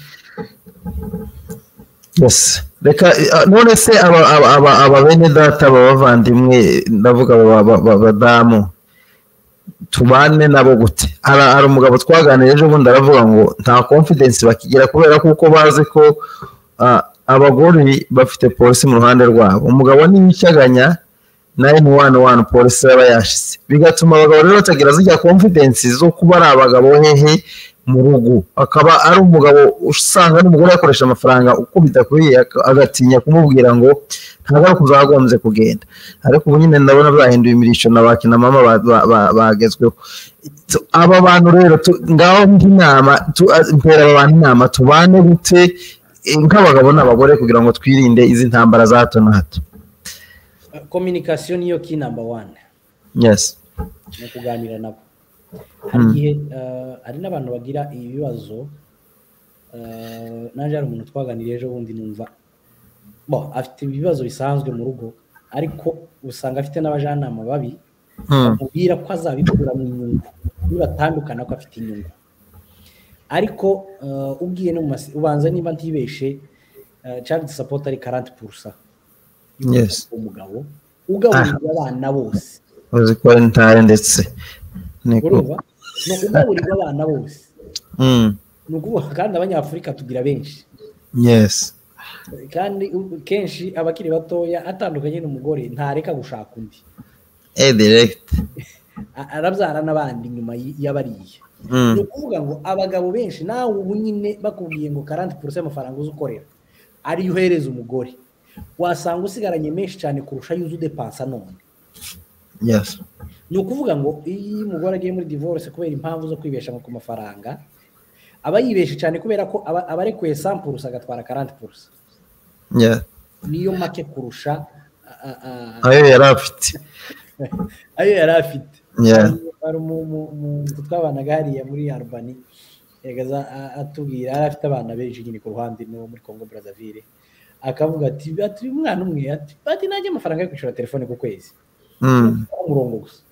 reka none se aba bene data bavandimwe ndavuga abadamu tubane nabo gute hari umugabo twaganiriye ejo bundi aravuga ngo nta confidence bakigira kubera kuko bazi ko abagore bafite polisi mu ruhande rwabo umugabo n'imicaganya 911 polisi yaba yashize bigatuma abagabo rero batagira zijya confidence zo kuba ari abagabo hehe mu rugo akaba ari umugabo usanga n'umugore yakoresha amafaranga uko bidakwiye agatinya kumubwira ngo ntabwo ari kuzagombye kugenda ariko ubu nyine ndabona bahinduye imirisho na bakina mama bagezweho aba bantu rero ngaho inama mpera abantu inama tubane gute nk'abagabo n'abagore kugira ngo twirinde izi ntambara za hato na hato communication niyo key number 1 no kuganira nabo hari n'abantu bagira ibibazo naje ari umuntu twaganiriye ejo bundi numva afite ibibazo bisanzwe mu rugo ariko usanga afite n'abajanama babi bamubwira ko azabikura mu nyungu nibatandukana ko afite inyungu ariko ubwiye no ubanza niba ntibeshe child support ari 40% umugabo ugaburira abana bose uzi ko ari ntare ndetse urumva no ugaburira abana bose nukuvuga kandi abanyafurika tugira benshi kandi kenshi abakiri batoya atandukanye n'umugore ntareka gushaka undi direct arabyara n'abandi nyuma y'abariye no kuvuga ngo abagabo benshi nawe ubu nyine bakubwiye ngo 40% y'amafaranga uzukorera ari uhereza umugore wasanga usigaranye menshi cyane kurusha yuzu depansa none ni ukuvuga ngo iyo umugore agiye muri divorce kubera impamvu zo kwibesha ku mafaranga aba yibeshe cyane kubera ko aba arekuye 100% agatwara 40% niyo make kurusha ayo yari afite hari umuntu twabanaga hariya muri Albany yagaza atubwira afite abana benshi nyine ku ruhande no muri Congo Brazzaville akavuga ati umwana umwe ati najye amafaranga yo kwishura telefone ku kwezi umurongo gusa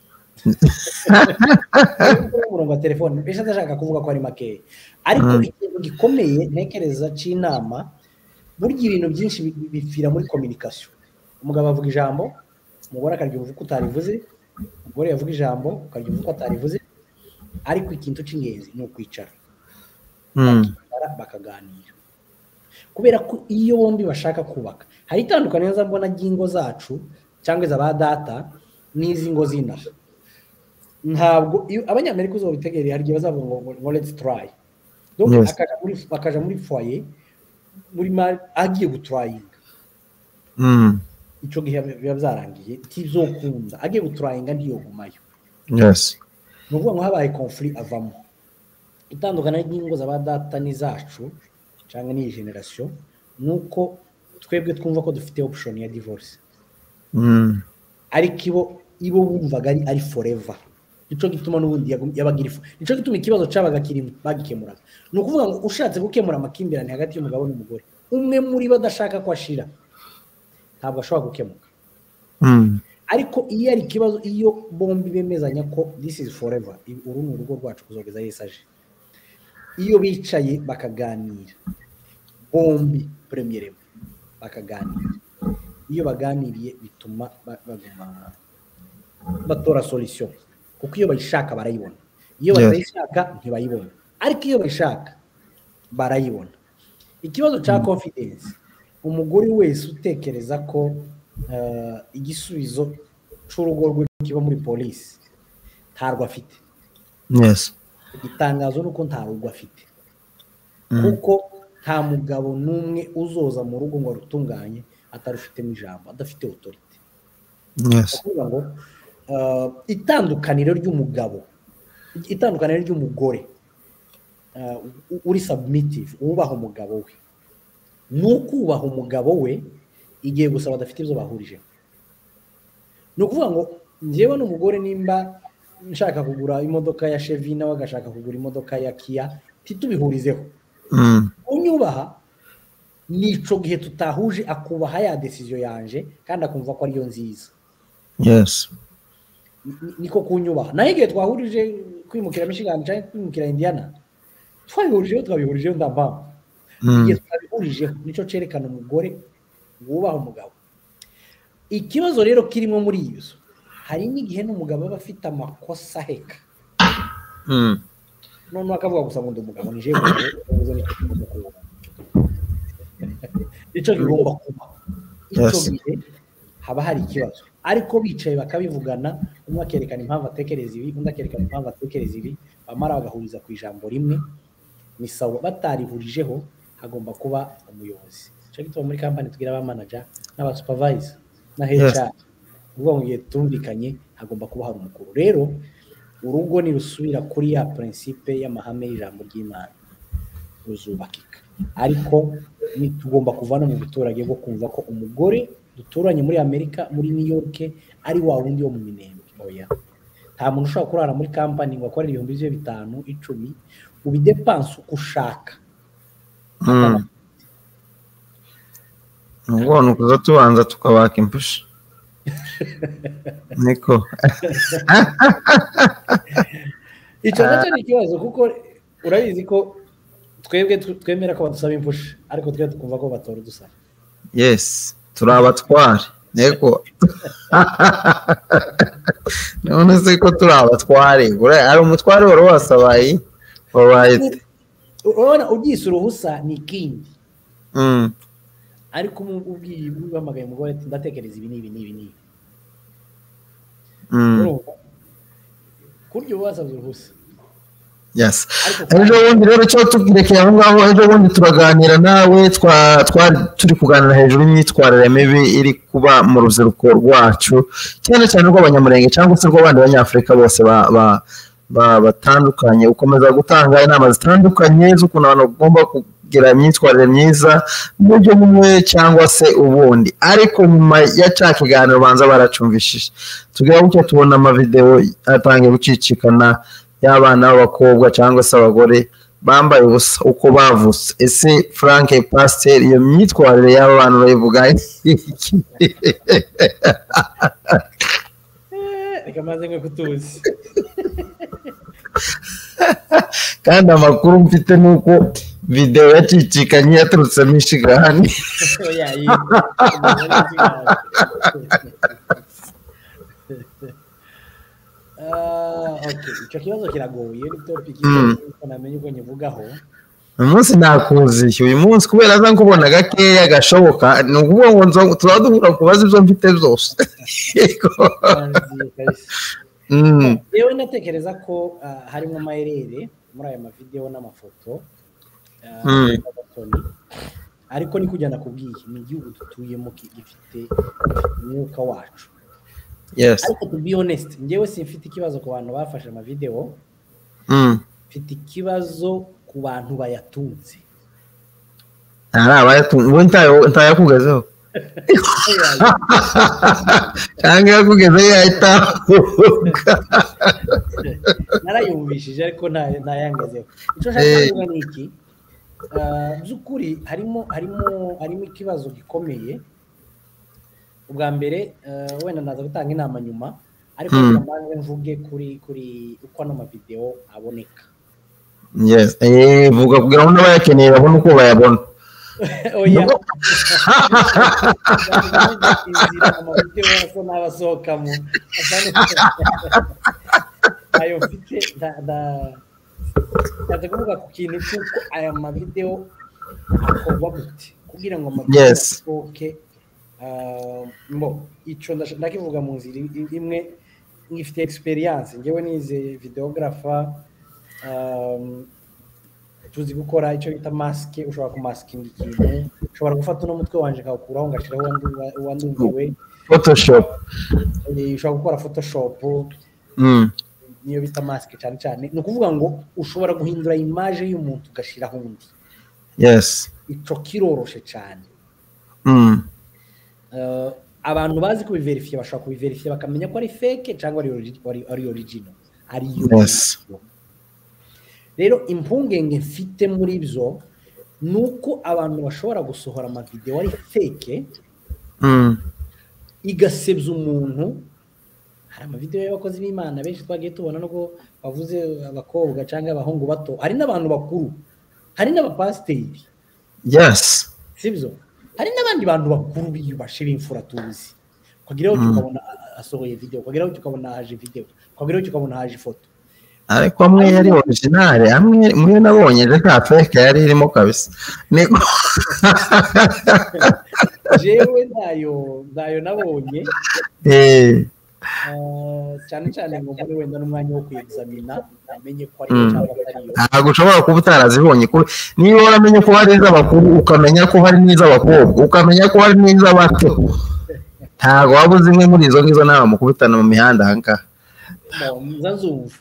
umurongo wa telefone mbese ndashaka kuvuga ko ari make ariko ikintu gikomeye ntekereza cy'inama burya ibintu byinshi bipfira muri communication umugabo avuga ijambo umugore akaryumva uko utarivuze umugore yavuga ijambo ukaryumva uko atarivuze ariko ikintu cy'ingenzi ni ukwicara bakaganira kubera ko iyo bombi bashaka kubaka hari itandukaniro nza mbona ry'ingo zacu cyangwa iz'aba data n'izi ngo z'inaha ntabwo abanyamerika uzobitegereye hari igihe bazavuga ngo let's try donc akaja muri foyer muri agiye gutrayinga ico gihe biba byarangiye tizokunda agiye gutrayinga ndiyogumayo nuvuga ngo habaye conflit avamo itandukana ry'ingo z'aba data n'izacu cyangwa ni generation nuko twebwe twumva ko dufite option ya divorce ariko ibo bumvaga ari forever ico gituma n'ubundi yabagira ifu ico gituma ikibazo cabaga kiri bagikemuraga ni ukuvuga ngo ushatse gukemura amakimbirane hagati y'umugabo n'umugore umwe muri badashaka ko ashira ntabwo ashobora gukemuka ariko iyo ari ikibazo iyo bombi bemezanya ko this is forever uru ni urugo rwacu kuzogeza yesaje iyo bicaye bakaganira bombi premiere bakaganira iyo baganiriye bituma baguma batora solution kuko iyo bayishaka barayibona iyo batayishaka ntibayibona ariko iyo bayishaka barayibona ikibazo cya confidence umugore wese utekereza ko igisubizo cy'urugo rwe kiba muri polisi ntarwo afite itangazo nuko nta rugo afite kuko nta mugabo n'umwe uzoza mu rugo ngo rutunganye atarufitemo ijambo, adafite autorite. Yes. Kuvuga ngo itandukaniro ry'umugabo, itandukaniro ry'umugore uri submissive, ubaha umugabo we, nukubaha umugabo we igihe gusa badafite ibyo bahurijeho. Ni ukuvuga ngo njyewe n'umugore nimba nshaka kugura imodoka ya Chevy nawe agashaka kugura imodoka ya Kia, titubihurizeho. Unyubaha nico gihe tutahuje, akubaha ya decision yanje kandi akumva ko ariyo nziza. Yes. Niko kunyubaha. Naho igihe twahurije kwimukira Michigan cyangwa kwimukira Indiana, twabihurijeho ndamba. Igihe twabihurijeho nico cerekana umugore wubaha umugabo. Ikibazo rero kirimo muri iyo, hari n'igihe n'umugabo aba afite amakosa heka. None akavuga gusa ngo ndumugabo nije icyo gigomba kuba. Icyo gihe haba hari ikibazo. Ariko bicaye bakabivugana, umwe akerekana impamvu atekereza ibi, undi akerekana impamvu atekereza ibi, bamara bagahuriza ku ijambo rimwe, ni sawa. Batarihurijeho hagomba kuba umuyobozi. Cyo gituma muri company tugira aba manager n'aba supervisor na HR. Ubwo mu gihe tumvikanye hagomba kuba hari umukuru. Rero urugo ni rusubira kuri ya principe y'amahame y'ijambo ry'Imana, ruzubakika. Ariko tugomba kuvana mu biturage bwo kumva ko umugore duturanye muri Amerika, muri New York, ari wa wundi wo mu Minembwe. Oya, nta muntu ushobora kurara muri company ngo akore 5,000 10 ubidepanse uko ushaka. Ubwo kuza tubanza tukabaka impusha. Niko. Icyo nacyo ni ikibazo, kuko urabizi ko twebwe twemera ko badusaba impusha, ariko twe tukumva ko batora dusaba. Yes, turabatware. Niko. None se ko turabatware, ari umutware wari wasabaye wabaye. Urabona ubyise uruhusa ni ikindi. Ariko ubwiye ubamagaye umugore ati ndatekereza ibi n'ibi. Kurya wasabye uruhusa. Yes. Ejo bundi rero cyo tugirekeye aho ngaho, ejo bundi turaganira nawe, twari turi kuganira hejuru y'imyitwarire mibi iri kuba mu ruziruko rwacu, cyane cyane rw'abanyamurenge cyangwa se rw'abandi banyafurika bose batandukanye. Ukomeza gutanga inama zitandukanye z'ukuntu abantu bagomba kugira imyitwarire myiza mu buryo bumwe cyangwa se ubundi. Ariko nyuma ya cya kiganiro banza baracumvishije, tugira gutya tubona amavideo atangiye gucicikana y'abana b'abakobwa cyangwa se abagore bambaye ubusa uko bavutse. Ese Frank Pasteur, iyo myitwarire y'aba bantu bayivuga iki? Reka maze nko kutuzi. Kandi amakuru mfite nuko video yacicikanye yaturutse Michigan. Oya, okay, icyo kibazo kiragoye, ni topic iko namenye uko nyivugaho. Umunsi nakuziye uyu munsi kubera aza nkubona gakeya gashoboka, ni ukuvuga ngo turadukura kubaza ibyo mfite byose. Yewe natekereza ko harimo amayerere muri aya mavideo n'amafoto, ariko ni kujyana kubwiye ni igihugu dutuyemo gifite umwuka wacu. Yes. Ariko to be honest, njyewe simfite ikibazo ku bantu bafashe amavideo, mfite ikibazo ku bantu bayatunze. Abayatunze ntayakugezeho. Cyangwa yakugeze yahitahuka. Narayumvishije ariko ntayangezeho. Icyo nshaka kuvuga ni iki, by'ukuri harimo ikibazo gikomeye. Ubwa mbere wenda naza gutanga inama nyuma, ariko mbanze mvuge kuri uko ano mavideo aboneka. Yes, vuga kugira ngo n'abayakeneye babone uko bayabona. Oya. Amavideo ko nabasohokamo. Ayo mfite ndaza kuvuga ku kintu cy'uko aya mavideo akorwa gute kugira ngo amavideo asohoke. Icyo ndakivuga mu nzira imwe, ngifite experience, njyewe nize videographer, tuzi gukora icyo bita maske, ushobora kumaskinga ikintu, ushobora gufata uno mutwe wanje kawukuraho ngashiraho wandungiwe Photoshop, ushobora gukora Photoshop, niyo bita maske cyane cyane. Ni ukuvuga ngo ushobora guhindura image y'umuntu ugashiraho undi. yes, Ico kiroroshe cyane. Abantu bazi kubiverifya bashobora kubiverifya bakamenya ko ari fake cyangwa ari original, ari yes. Rero impungenge mfite muri byo nuko abantu bashobora gusohora amavideo ari fake igasebya umuntu. Hari amavideo y'abakozi b'Imana benshi twagiye tubona nuko bavuze abakobwa cyangwa abahungu bato, hari n'abantu bakuru, hari n'abapasteri, Yes. sibyo, hari n'abandi bantu bakuru biyubashe b'imfura tuzi, kwagiraho tukabona asohoye video, kwagiraho tukabona haje video, kwagiraho tukabona haje foto. Ariko amwe yari original, amwe muri nabonye reka fake yari irimo kabisa. Niko jewe ndayo nabonye cyane cyane ngo muri wenda n'umwanya wo kwexamina amenye ko ari cyangwa atari yo. ntabwo ushobora kuba utarazibonye niba waramenye ko hari iz'abakuru ukamenya ko hari n'iz'abakobwa ukamenya ko hari n'iz'abato, ntabwo waba uzi imwe muri izo ngizo nawe mukubitana mu mihanda ahangaha. Nzazumva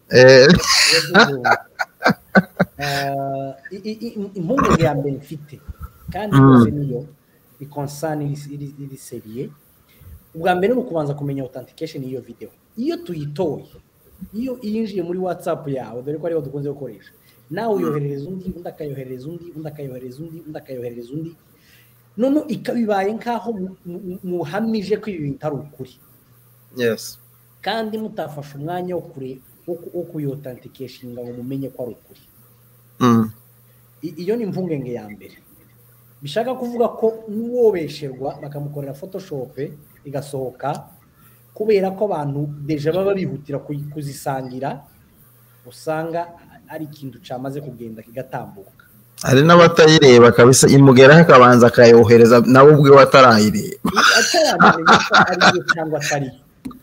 impungenge ya mbere mfite kandi rwose niyo ikonsani iri seriye. Ubwa mbere ni ukubanza kumenya authentication y'iyo video. Iyo tuyitoye, iyo yinjiye muri WhatsApp yawe, dore ko ariho dukunze gukoresha, nawe uyoherereza undi, undi akayoherereza undi, undi akayohereza undi, undi akayohereza undi, none ikabibaye nkaho muhamije ko ibi bintu ari ukuri. Yes. Kandi mutafashe umwanya wo kuyoauthentication ngo mumenye ko ari ukuri. Iyo ni impungenge ya mbere. Bishaka kuvuga ko nuwobesherwa bakamukorera Photoshop igasohoka, kubera ko abantu deja baba bihutira kuzisangira, usanga ari ikintu cyamaze kugenda kigatambuka. Hari n'abatayireba kabisa, imugeraho akabanza akayohereza nawe ubwe watarayireba. Ari cyangwa atari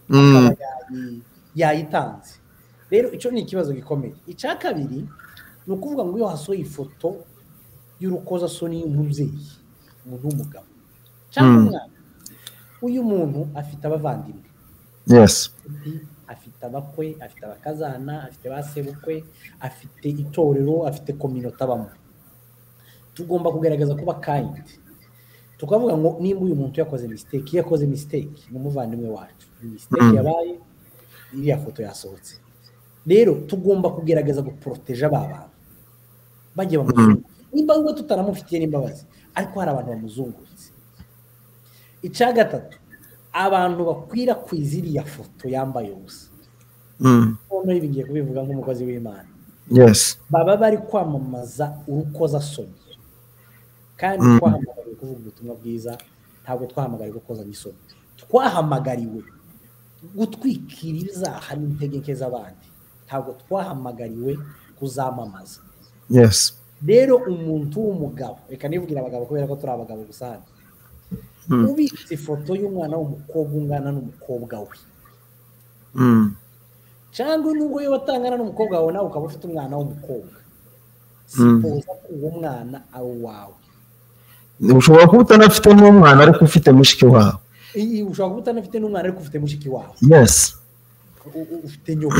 yayitanze. Rero icyo ni ikibazo gikomeye. Icya kabiri ni ukuvuga ngo iyo hasohoye ifoto y'urukozasoni y'umubyeyi, umuntu w'umugabo cyangwa umwana, uyu muntu afite abavandimwe, yes, afite abakwe, afite abakazana, afite basebukwe, afite itorero, afite community abamo. Tugomba kugaragaza kuba kind, tukavuga ngo nimba uyu muntu yakoze mistake mu muvandimwe wacu, mistake yabaye, iriya foto yasohotse. Rero tugomba kugerageza guproteje abantu bagiye bamuzungu, nimba ngo tutaramufitiye n'imbabazi, ariko hari abantu bamuzungurutse. Icya gatatu, abantu bakwira kwiziriya foto yambaye ubusa, none ibi ngiye kubivuga nk'umukozi w'Imana, yes, baba bari kwamamaza urukozasoni. Kandi twahamagariwe kuvuga ubutumwa bwiza, ntabwo twahamagariwe gukozanya isoni, twahamagariwe gutwikira ibizaha n'integeke z'abandi, ntabwo twahamagariwe kuzamamaza. Yes. Rero umuntu w'umugabo, reka nivugira abagabo kubera ko turi abagabo gusa, ubitse ifoto y'umwana w'umukobwa ungana n'umukobwa we, cyangwa nubwo yo batangana n'umukobwa wawe nawe ukaba ufite umwana w'umukobwa, sipoza ko uwo mwana ari uwawe. Ushobora kuba utanafite n'umwana ariko ufite mushiki wawe. Ushobora kuba utanafite n'umwana ariko ufite mushiki wawe. Yes. Ufite nyoko,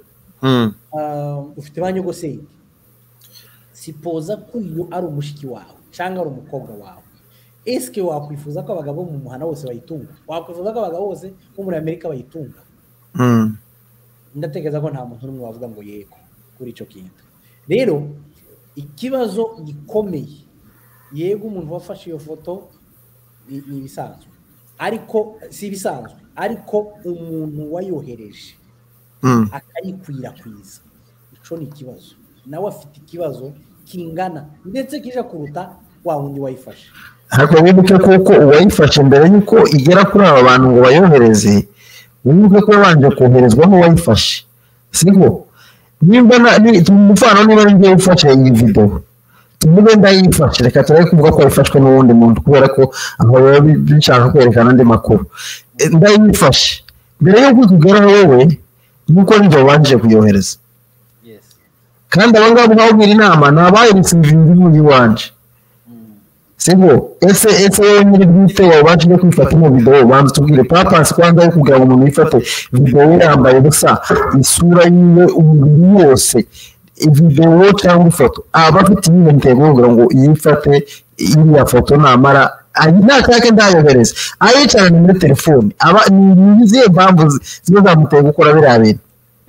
ufite ba nyogosenge. Sipoza ko iyo ari umushiki wawe cyangwa ari umukobwa wawe, eske wakwifuza ko abagabo mu muhana wose bayitunga? Wakwifuza ko abagabo bose bo muri Amerika bayitunga? Ndatekereza ko nta muntu n'umwe wavuga ngo yego kuri icyo kintu. Rero ikibazo gikomeye, yego umuntu wafashe iyo foto ni ibisanzwe, ariko si ibisanzwe, ariko umuntu wayohereje akayikwirakwiza, ico ni ikibazo. Nawe afite ikibazo kingana ndetse kije kuruta wa wundi wayifashe. Ariko wibuke kuko uwayifashe mbere yuko igera kuri aba bantu ngo bayohereze, wibuke ko yabanje koherezwa n'uwayifashe, siko? Nimba umufano niba ari njye ufashe iyi video, tumuge ndayifashe, reka tureke kuvuga ko yifashwe n'uwundi muntu kubera ko aho bishaka kwerekana andi makuru. Ndayifashe mbere yo kugeraho wowe nuko njye wanje kuyohereza, kandi abangaba nkabwira inama nabaye risivingi muri wanje sibwo ese wowe nyiri bwite wabanje no kwifata mu video banza tubwire purpose kwanza yo kugira ngo umuntu yifate video yambaye gusa isura yiwe umubiri wose video cyangwa ifoto abafite ibintu ntego kugira ngo yifate iriya foto namara ntakake ndayohereza ayicarana muri telefone aba ni izihe mpamvu ziba zamuteye gukora biriya bintu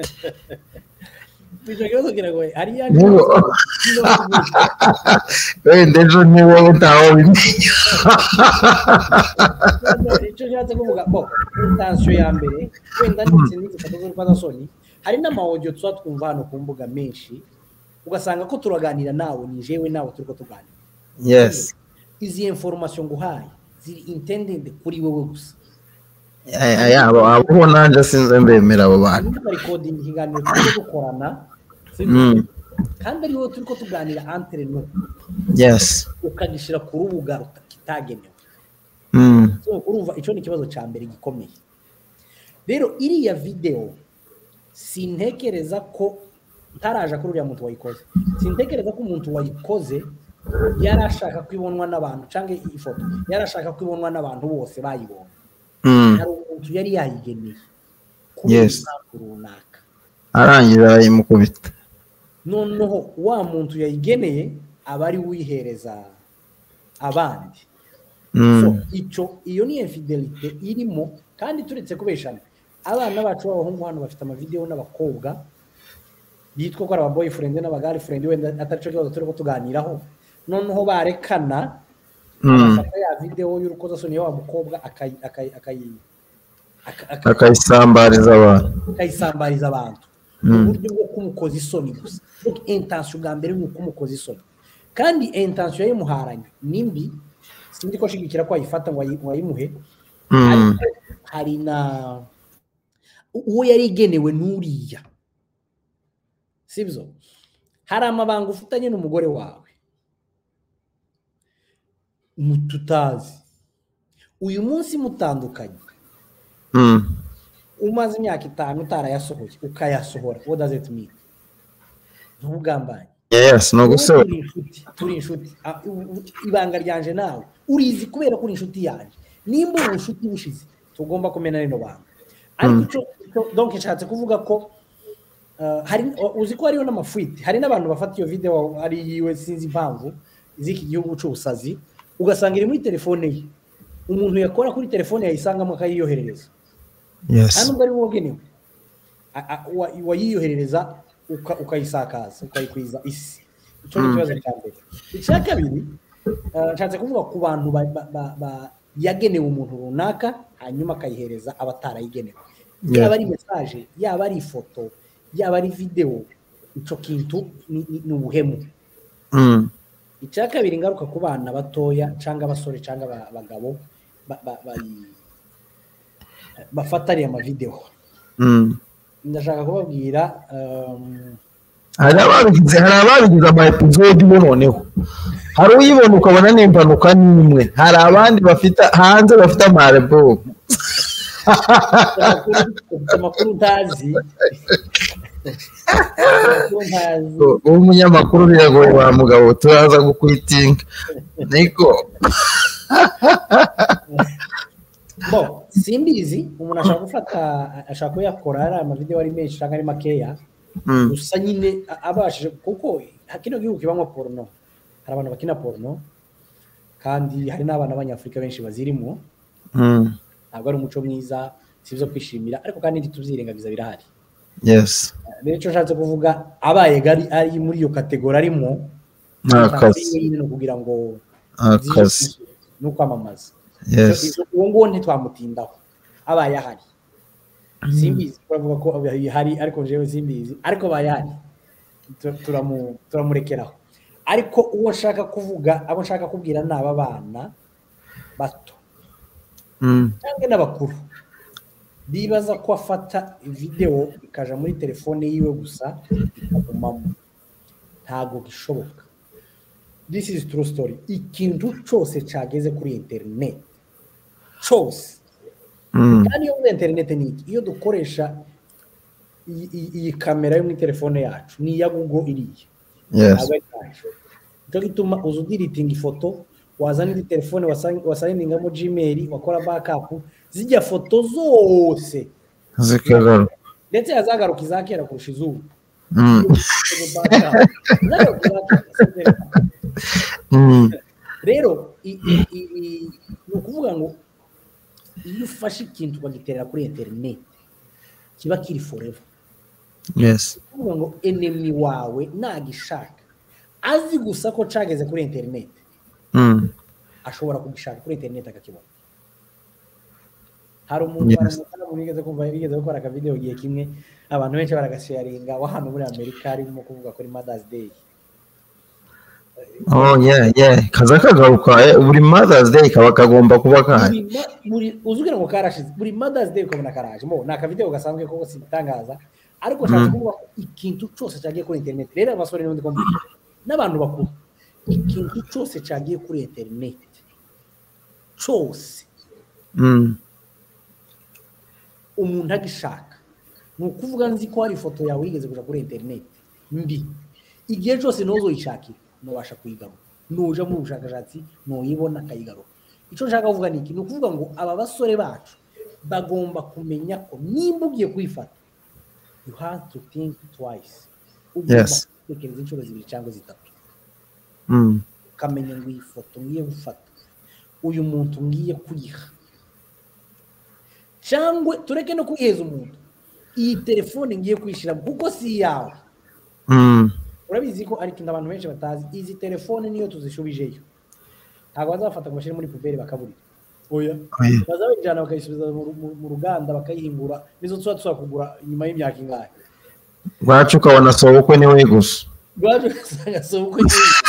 wenda ejo ni wowe utaho bimenya icyo nshatse kuvuga bo intansiyo ya mbere wenda ndetse n'igifata z'urukozasoni hari n'amawodiyo tuba twumva hano ku mbuga menshi ugasanga ko turaganira nawe ni jewe nawe turi ko tuganira yes izi information nguhaye ziri intended kuri wowe gusa abo nanjye sinzi mbemera abo bantu recording ikiganiro turi gukorana kandi ari wowe turi ko tuganira entre nous yes ukagishira ku rubuga kitagenewe so urumva icyo ni ikibazo cya mbere gikomeye rero iriya video sintekereza ko ntaraje kuri uriya muntu wayikoze sintekereza ko umuntu wayikoze yarashaka kwibonwa n'abantu cyangwa ifoto yarashaka kwibonwa n'abantu bose bayibona hari umuntu yari yayigeneye yes runaka arangira arayimukubita noneho wa muntu yayigeneye aba ari wihereza abandi so iyo ni infidelite irimo kandi turetse kubeshana abana bacu b'abahungu hano bafite amavideo n'abakobwa bitwa ko ari aba boyfriend n'abagirlfriend wenda atari cyo kibazo turi ko tuganiraho noneho barekana afata ya video y'urukozasoni y'wa mukobwa akayisambariza abantu uburyo bwo kumukoza isoni gusa intention bwa mbere ni kumukoza isoni kandi intention y'umuharanye nimbi sindi ko shigikira ko ayifata ngo ayimuhe hari na uwo yari igenewe n'uriya sibyo hari amabanga ufitanye n'umugore wawe mututazi uyu munsi mutandukanye umaze imyaka 5 utarayasohoye ukayasohora what does it mean ntugambanye yes no gusohora turi inshuti ibanga ryanje nawe urizi kubera kuri inshuti yanje nimba ubunshuti bushize tugomba kumena rino banga ariko donc nshatse kuvuga ko hari uzi ko hariyo n'amafwiti hari n'abantu bafata iyo video ari yiwe sinzi impamvu iziki gihugu cy'ubusazi ugasanga iri muri telefone ye umuntu yakora kuri telefone yayisangamo akayiyoherereza yes hano bari wogenewe wayiyoherereza ukayisakaza ukayikwiza isi icyo ni ikibazo cya mbere icya kabiri nshatse kuvuga ku bantu yagenewe umuntu runaka hanyuma akayihereza abatarayigenewe yaba ari message yaba ari ifoto yaba ari video ico kintu ni ubuhemu icya kabiri ingaruka ku bana batoya cyangwa abasore cyangwa abagabo bafatari ama video ndashaka kubabwira hari ababigize ama episode noneho hari uyibona ukabona n'impanuka n'imwe hari abandi bafite hanze bafite amarebo amakuru utazi umunyamakuru biragoye wa mugabo turaza gukwitinga niko bo simbizi umuntu ashaka gufata ashaka kuyakora ari amavideo ari menshi cyangwa ari makeya gusa nyine abashije kuko hakino gihugu kibamo porno hari abantu bakina porno kandi hari n'abana b'Abanyafrika benshi bazirimo ntabwo ari umuco mwiza sivyo kwishimira ariko kandi ntitubyirengagiza birahari yes rero cyo nshatse kuvuga abaye gari ari muri iyo kategori arimo akazi no kugira ngo akazi no kwamamaza yes uwo ngo ntitwamutindaho abaye ahari simbizi bavuga ko hari ariko jewe simbizi ariko bayari turamurekeraho ariko uwo shaka kuvuga abo shaka kubwira naba bana bato cyangwa n'abakuru bibaza ko afata video ikaja muri telefone yiwe gusa ikagumamo ntago gishoboka this is true story ikintu cyose cyageze kuri internet cyose kandi iyo muri internet ni iyo dukoresha iyi kamera yo muri telefone yacu ni iya Google iriye. Yes. Icyo gituma uza udiritinga ifoto wazana indi telefone wasayiningamo Gmail wakora backup zijya foto zose zikagaruka ndetse yazagaruka izakera kurusha izuba. Rero ni ukuvuga ngo iyo ufashe ikintu ukagiterera kuri internet kiba kiri forever. Yes. Kuvuga ngo enemy wawe nagishaka azi gusa ko cageze kuri internet ashobora kugishaka kuri internet akakibona. Hari umuntu bigeze kumva bigeze gukora aka video giye kimwe abantu benshi baragasharinga wa hano muri Amerika arimo kuvuga kuri Mother's Day. Oh yeah kaza kagaruka buri Mother's Day kaba kagomba kuba kahari. Uzugira ngo karashize buri Mother's Day ukabona karaje mo naka video gasanzwe ko sitangaza ariko cyane kuvuga ikintu cyose cyagiye kuri internet. Rero abasore n'undi ko n'abantu bakuru ikintu cyose cyagiye kuri internet cyose umuntu agishaka ni ukuvuga nzi ko hari ifoto yawe yigeze kuja kuri internet mbi igihe cyose nozo yishakira nubasha kuyigaruka nuja mu bushakashatsi noyibona kayigaruka. Icyo nshaka kuvuga niki ni ukuvuga ngo aba basore bacu bagomba kumenya ko nimba ugiye kwifata you have to think twice. Yes. Tekereza inshuro zibiri cyangwa zitatu ukamenya ngo iyi foto ngiye gufata uyu muntu ngiye kuyiha cyangwa tureke no kuyiheza umuntu iyi telefone ngiye kwishyiramo kuko si yawe. Urabizi ko ariko abantu benshi batazi izi telefone niyo tuzishubijeyo ntabwo bazafata ngo bashyire muri puberi bakaburira. Oya bazabijyana bakayisubiza mu ruganda bakayihingura nizo tuba kugura nyuma y'imyaka ingahe bwacu ukabona sobukwe niwe gusa bwacu usanga sobukwe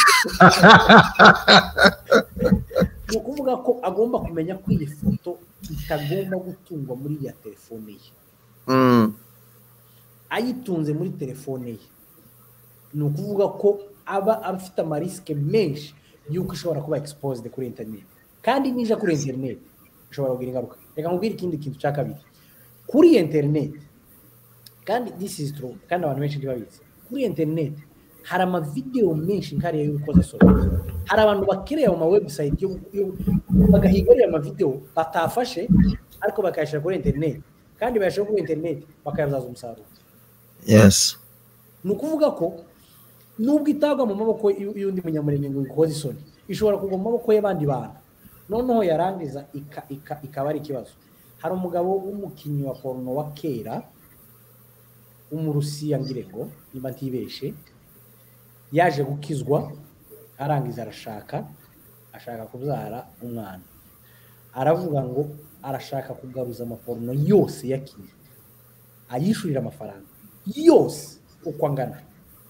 ni ukuvuga ko agomba kumenya ko iyi foto itagomba gutungwa muri ya telefone ye. Ayitunze muri telefone ye ni ukuvuga ko aba afite amarisike menshi y'uko ishobora kuba exposed kuri internet kandi nije kuri internet ishobora kugira ingaruka. Reka nkubwire ikindi kintu cya kabiri kuri internet kandi this is true kandi abantu benshi babizi kuri internet hari ama video menshi nkariya y'ukoza solo. Hari abantu bakireba mu website bagahigarira ama video batafashe ariko bakayashira kuri internet kandi bayashira kuri internet bakayazaza umusaruro. Yes. Ni ukuvuga ko nubwo itagwa mu maboko y'undi munyamurenge ngo ikoze isoni ishobora kugwa mu maboko y'abandi bantu noneho yarangiza ikaba ari ikibazo. Hari umugabo w'umukinnyi wa porno wa kera umurusiya ngirego niba ntibeshe yaje gukizwa arangiza ashaka kubyara umwana aravuga ngo arashaka kugaruza amaporno yose yakinnye ayishurira amafaranga yose uko angana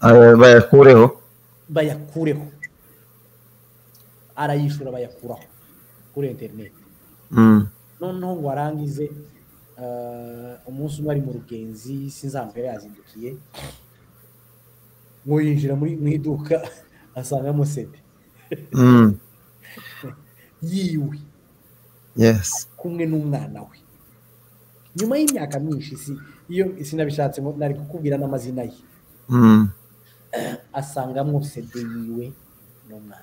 bayakureho arayishura bayakuraho kuri internet. Noneho ngo arangize umunsi umwe ari mu rugenzi sinzambere yazindukiye ngo yinjira mu iduka asangamo sede yiwe. Yes. Kumwe n'umwana we nyuma y'imyaka myinshi iyo sinabishatse nari kukubwira n'amazina ye asangamo sede yiwe n'umwana.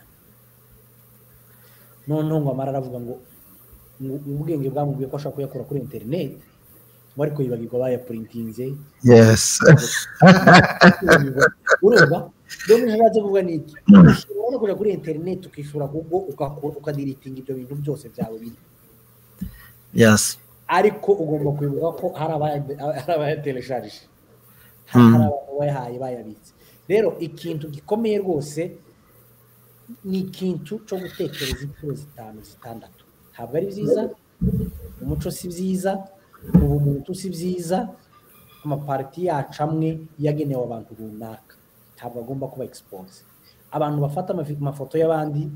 Noneho ngo amara aravuga ngo ubwenge bwamubwiye ko ashaka kuyakura kuri internet ngo ariko yibagirwa bayaprintinze. Yes. Urumva dore nje kuvuga niki ushobora kujya kuri internet ukishura Google ukadiritinga ibyo bintu byose byawe biri. Yes. Ariko ugomba kwibuka ko hari abayatelesharije hari abantu bayahaye bayabitse. Rero ikintu gikomeye rwose ni ikintu cyo gutekereza inshuro 5-6. Ntabwo ari byiza umuco si byiza ubumuntu si byiza amaparti yacu amwe yagenewe abantu runaka ntabwo agomba kuba expose. Abantu bafata amafoto y'abandi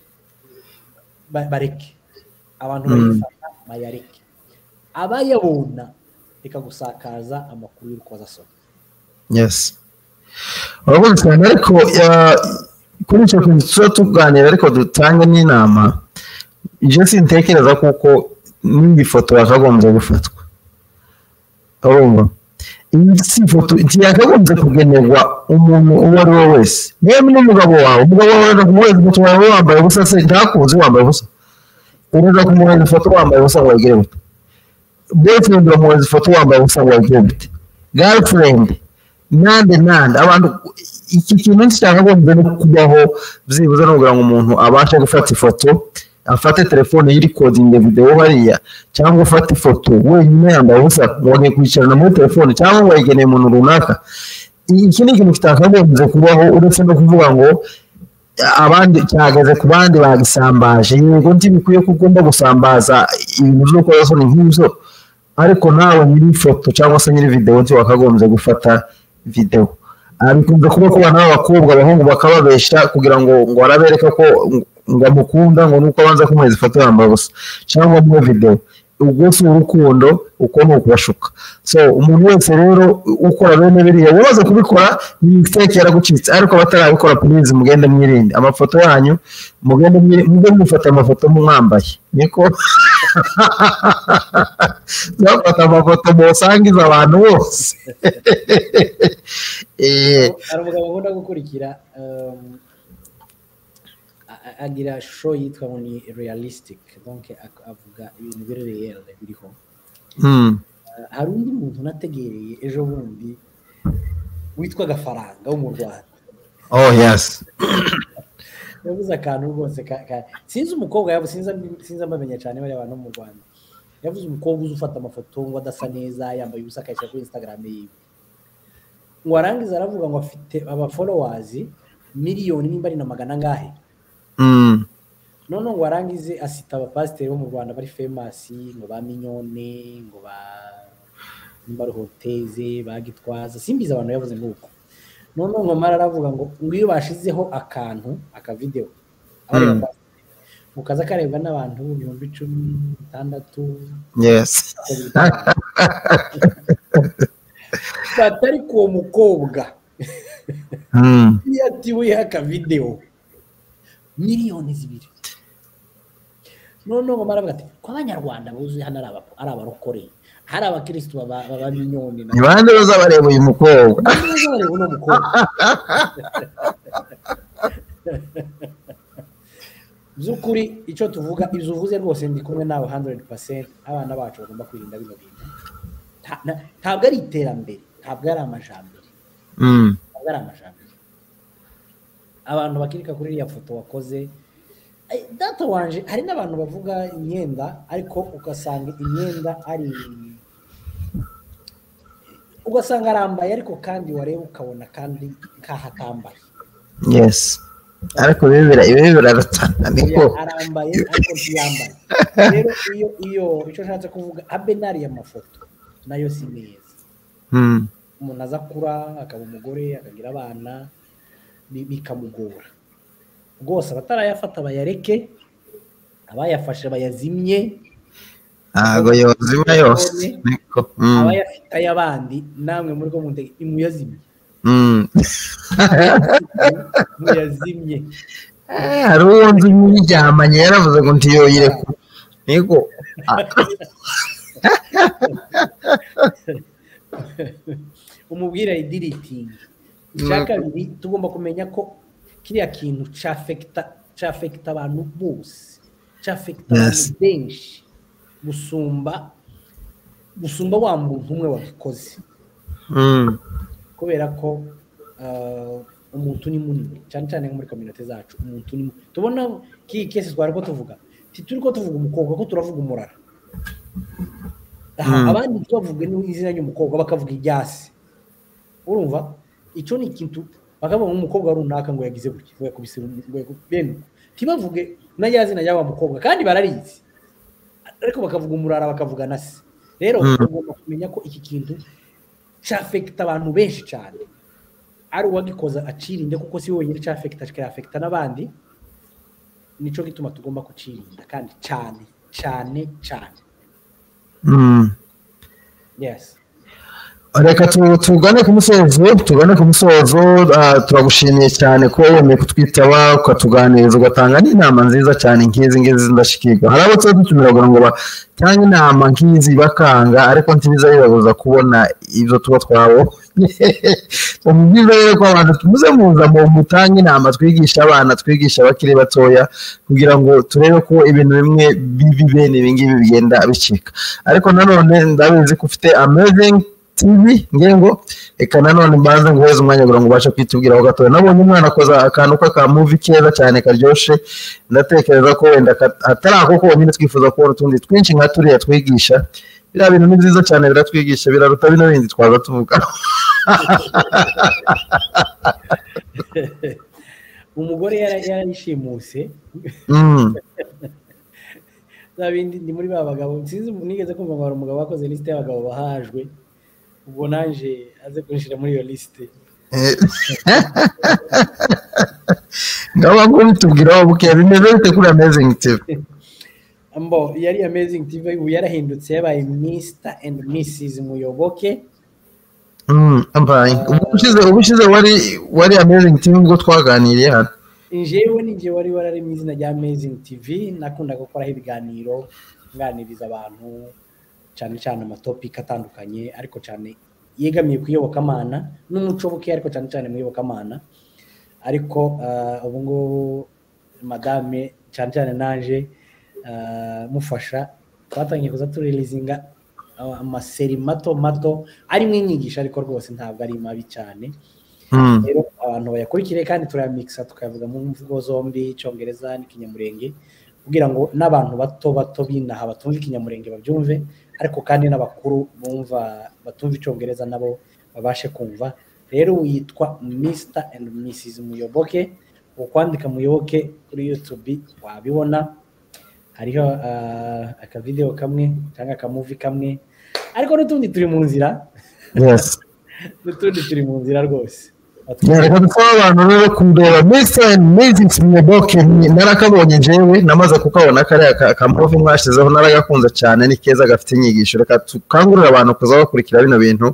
bareke abantu bayifata bayareke abayabona reka gusakaza amakuru y'urukoza soni. Yes. Urabona cyane ariko kuri icyo kintu tuganira ariko dutanga n'inama je sintekereza kuko n'iyi foto yakagombye gufatwa. Urumva iyi si ifoto yakagombye kugenerwa umuntu uwo ari we wese yewe n'umugabo wawe urajya kumuhereza ifoto wawe wambaye ubusa se ntakuzi wambaye ubusa urajya kumuhereza ifoto wambaye ubusa ngo wayigire gute boyfriend uramuhereza ifoto wambaye ubusa ngo wayigire gute girlfriend nande abantu iki kintu cyakagombye no kubaho byibuze no kugira ngo umuntu abashe gufata ifoto afate telefone y'irikodinga video hariya cyangwa ufate ifoto wenyine yambaye ubusa wongeye kwicarana muri telefone cyangwa wayigeneye umuntu runaka iki ni ikintu kitakagombye kubaho uretse no kuvuga ngo abandi cyageze ku bandi bagisambaje yego ntibikwiye ko ugomba gusambaza ibintu by'urukozasoni nk'ibyo ariko nawe nyiri ifoto cyangwa se nyiri video nti wakagombye gufata video bikunze kuba ku bana b'abakobwa abahungu bakababesha kugira ngo arabereka ko ngo amukunda ngo nuko abanza kumuhereza ifoto yambaye ubusa cyangwa muri video ubwo si urukundo uko ni ukubashuka so umuntu wese rero ukora bene biriya wabaza kubikora mistake yaragucitse ariko abatarabikora please mugende mwirinde amafoto yanyu mugende mufata amafoto mwambaye niko zafata amafoto musangiza abantu bose hari umugabo nkunda gukurikira agira show yitwa ngo ni realistic donc avuga ibintu biri real biriho hari undi muntu nategereye ejo bundi witwa Gafaranga wo mu Rwanda oh yes yavuze akantu rwose sinzi umukobwa yabo sinzi amamenya cyane bari abantu mu Rwanda yavuze umukobwa uzufata amafoto ngo adasa neza yambaye ubusa akayishyira kuri Instagram yiwe ngo arangiza aravuga ngo afite aba followers miliyoni nimba ari na magana ngahe none ngo arangize asita abapasiteri bo mu Rwanda bari famous ngo ba Mignone ngo ba Nimbaro Hoteze bagitwaza simbiza abantu yavuze nguko none ngo mara aravuga ngo iyo bashizeho aka video areba mukaza karebwa n'abantu 16,000 yes batari ko mukobwa yatiwe aka video miliyoni 2 none ngo maravuga ati ko abanyarwanda buzuye hano ari abarokore hari abakristo baba Mignone ni bande bazabareba uyu mukobwa zukuri icyo tuvuga ibyo uvuze rwose ndi kumwe nawe 100% abana bacu bagomba kwirinda bino bintu ntabwo ari iterambere ntabwo ari amajambere ntabwo ari amajambere abantu bakirika kuri iriya foto wakoze data wanje hari n'abantu bavuga imyenda ariko ugasanga imyenda ari ugasanga arambaye ariko kandi wareba ukabona kandi nkaha kambaye yes ariko ibi biraratana niko arambaye ariko ntiyambaye rero iyo icyo nshatse kuvuga abenari y'amafoto nayo si neza umuntu aza kura akaba umugore akagira abana bikamugora rwose abatarayafata bayareke abayafashe bayazimye ntago yozima yose niko abayafite ay'abandi namwe muri ko mundege imuyazimye muyazimye hari uwo nzi mwijyamanye yaravuze ngo ntiyoyireko niko umubwira idiritingi ishaka bibiri tugomba kumenya ko kiriya kintu cyafekita abantu bose cyafekita abantu benshi gusumba wa muntu umwe wabikoze kubera ko umuntu ni munini cyane cyane muri community zacu umuntu ni tubona ki kese twari ko tuvuga turi ko tuvuga umukobwa ko turavuga umurara abandi tuvuga n'izina ry'umukobwa bakavuga iryasi urumva icyo ni ikintu bakavuga umukobwa runaka ngo yagize gutya ngo yakubise bene tibavuge na yazina yawa mukobwa kandi bararizi ariko bakavuga umurara bakavuga nasi rero ugomba kumenya ko iki kintu cyafekita abantu benshi cyane ari uwagikoza acirinde kuko si wenyine cyafekita cyafekita n'abandi nico gituma tugomba kucirinda kandi cyane yes reka tugane ku musozo turagushimiye cyane ko wemeye kutwitaba ukatuganiriza ugatanga n'inama nziza cyane nk'izi ndashikirwa hari abo tuba dutumira ngo batange inama nk'izi bakanga ariko ntibiza bibabuza kubona ibyo tuba twabonye ni byiza rero ko abantu tumuze muza mu mutange inama twigisha abana twigisha abakiri batoya kugira ngo turebe ko ibintu bimwe bibi bene ibi ngibi bigenda bicika ariko nanone ndabizi ko ufite amazing TV ngengo eka nanone mbanze nguheze umwanya kugira ngo ubashe kwitubwiraho gatoya nabonye umwana akoza akantu ka movie keza cyane karyoshe ndatekereza ko wenda atari ako konyine twifuza kubona utundi twinshi nka turiya twigisha biriya bintu ni byiza cyane biratwigisha biraruta bino bindi twaza tuvuga umugore yarayishimuse zabindi ndi muri babagabo sinzi nigeze kumva ngo umugabo wakoze liste y'abagabo bahajwe ubwo nanje aze kunshira muri iyo liste ngabo bitubwiraho buke bimeze bite kuri Amazing TV yari Amazing TV ubu yarahindutse yabaye Mr and Mrs Muyoboke ambaye ubushize wari Amazing TV ngo twaganiriye hano Injewe nije wari wararemye izina rya Amazing TV nakunda gukora ibiganiro nganiriza abantu cyane amatopic atandukanye ariko cyane yegamiye kuyoboka amana n'umuco buke ariko cyane muyoboka amana ariko ubu ngo madame cyane naje mufasha twatangiye kuza tureleasinga amaseri mato ari mwinyigisha ariko rwose ntabwo ari mabi cyane rero abantu bayakurikire kandi turayamixa tukavuga mu mvugo zombi icyongereza n'ikinyamurenge kugira ngo n'abantu bato binaha batumva ikinyamurenge babyumve ariko kandi n'abakuru bumva batumva icyongereza nabo babashe kumva rero witwa Mr and Mrs Muyoboke ukwandika Muyoboke kuri YouTube wabibona hariho aka video kamwe cyangwa aka movie kamwe ariko n'utundi turi mu nzira yes n'utundi turi mu nzira rwose reka dusaba abantu rero kureba Mr and Mrs Muyoboke narakabonye jewe namaze kukabona kare akamuvi mwashizeho naragakunze cyane ni keza gafite inyigisho reka tukangurira abantu kuza bakurikira bino bintu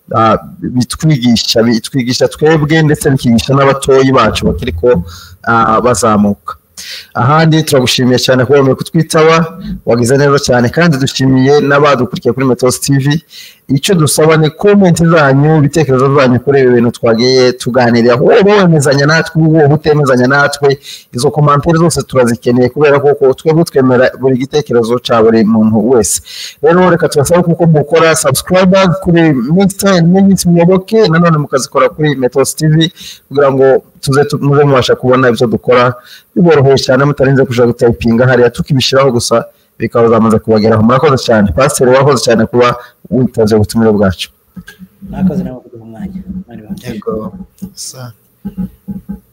bitwigisha twebwe ndetse bikigisha n'abatoyi bacu bakiriko bazamuka ahandi turagushimiye cyane ko wemeye kutwitaba wagize neza cyane kandi dushimiye n'abadukurikiye kuri Metos TV icyo dusaba ni comment zanyu ibitekerezo zanyu kuri ibi bintu twagiye tuganirira wowe wemezanya natwe wowe utemezanya natwe izo commentaire zose turazikeneye kubera ko twebwe twemera buri gitekerezo cya buri muntu wese rero reka tubasaba kuko mukora subscribers kuri Mr and Mrs Muyoboke nanone mukazikora kuri Metos TV kugira ngo muze mubasha kubona ibyo dukora biboroheye cyane mutarinze kuja gutayipinga hariya tukibishiraho gusa bikaba zamaze kubageraho murakoze cyane pastor wakoze cyane kuba witaje ubutumire bwacu nakoze nawe kuduha umwanya yego sa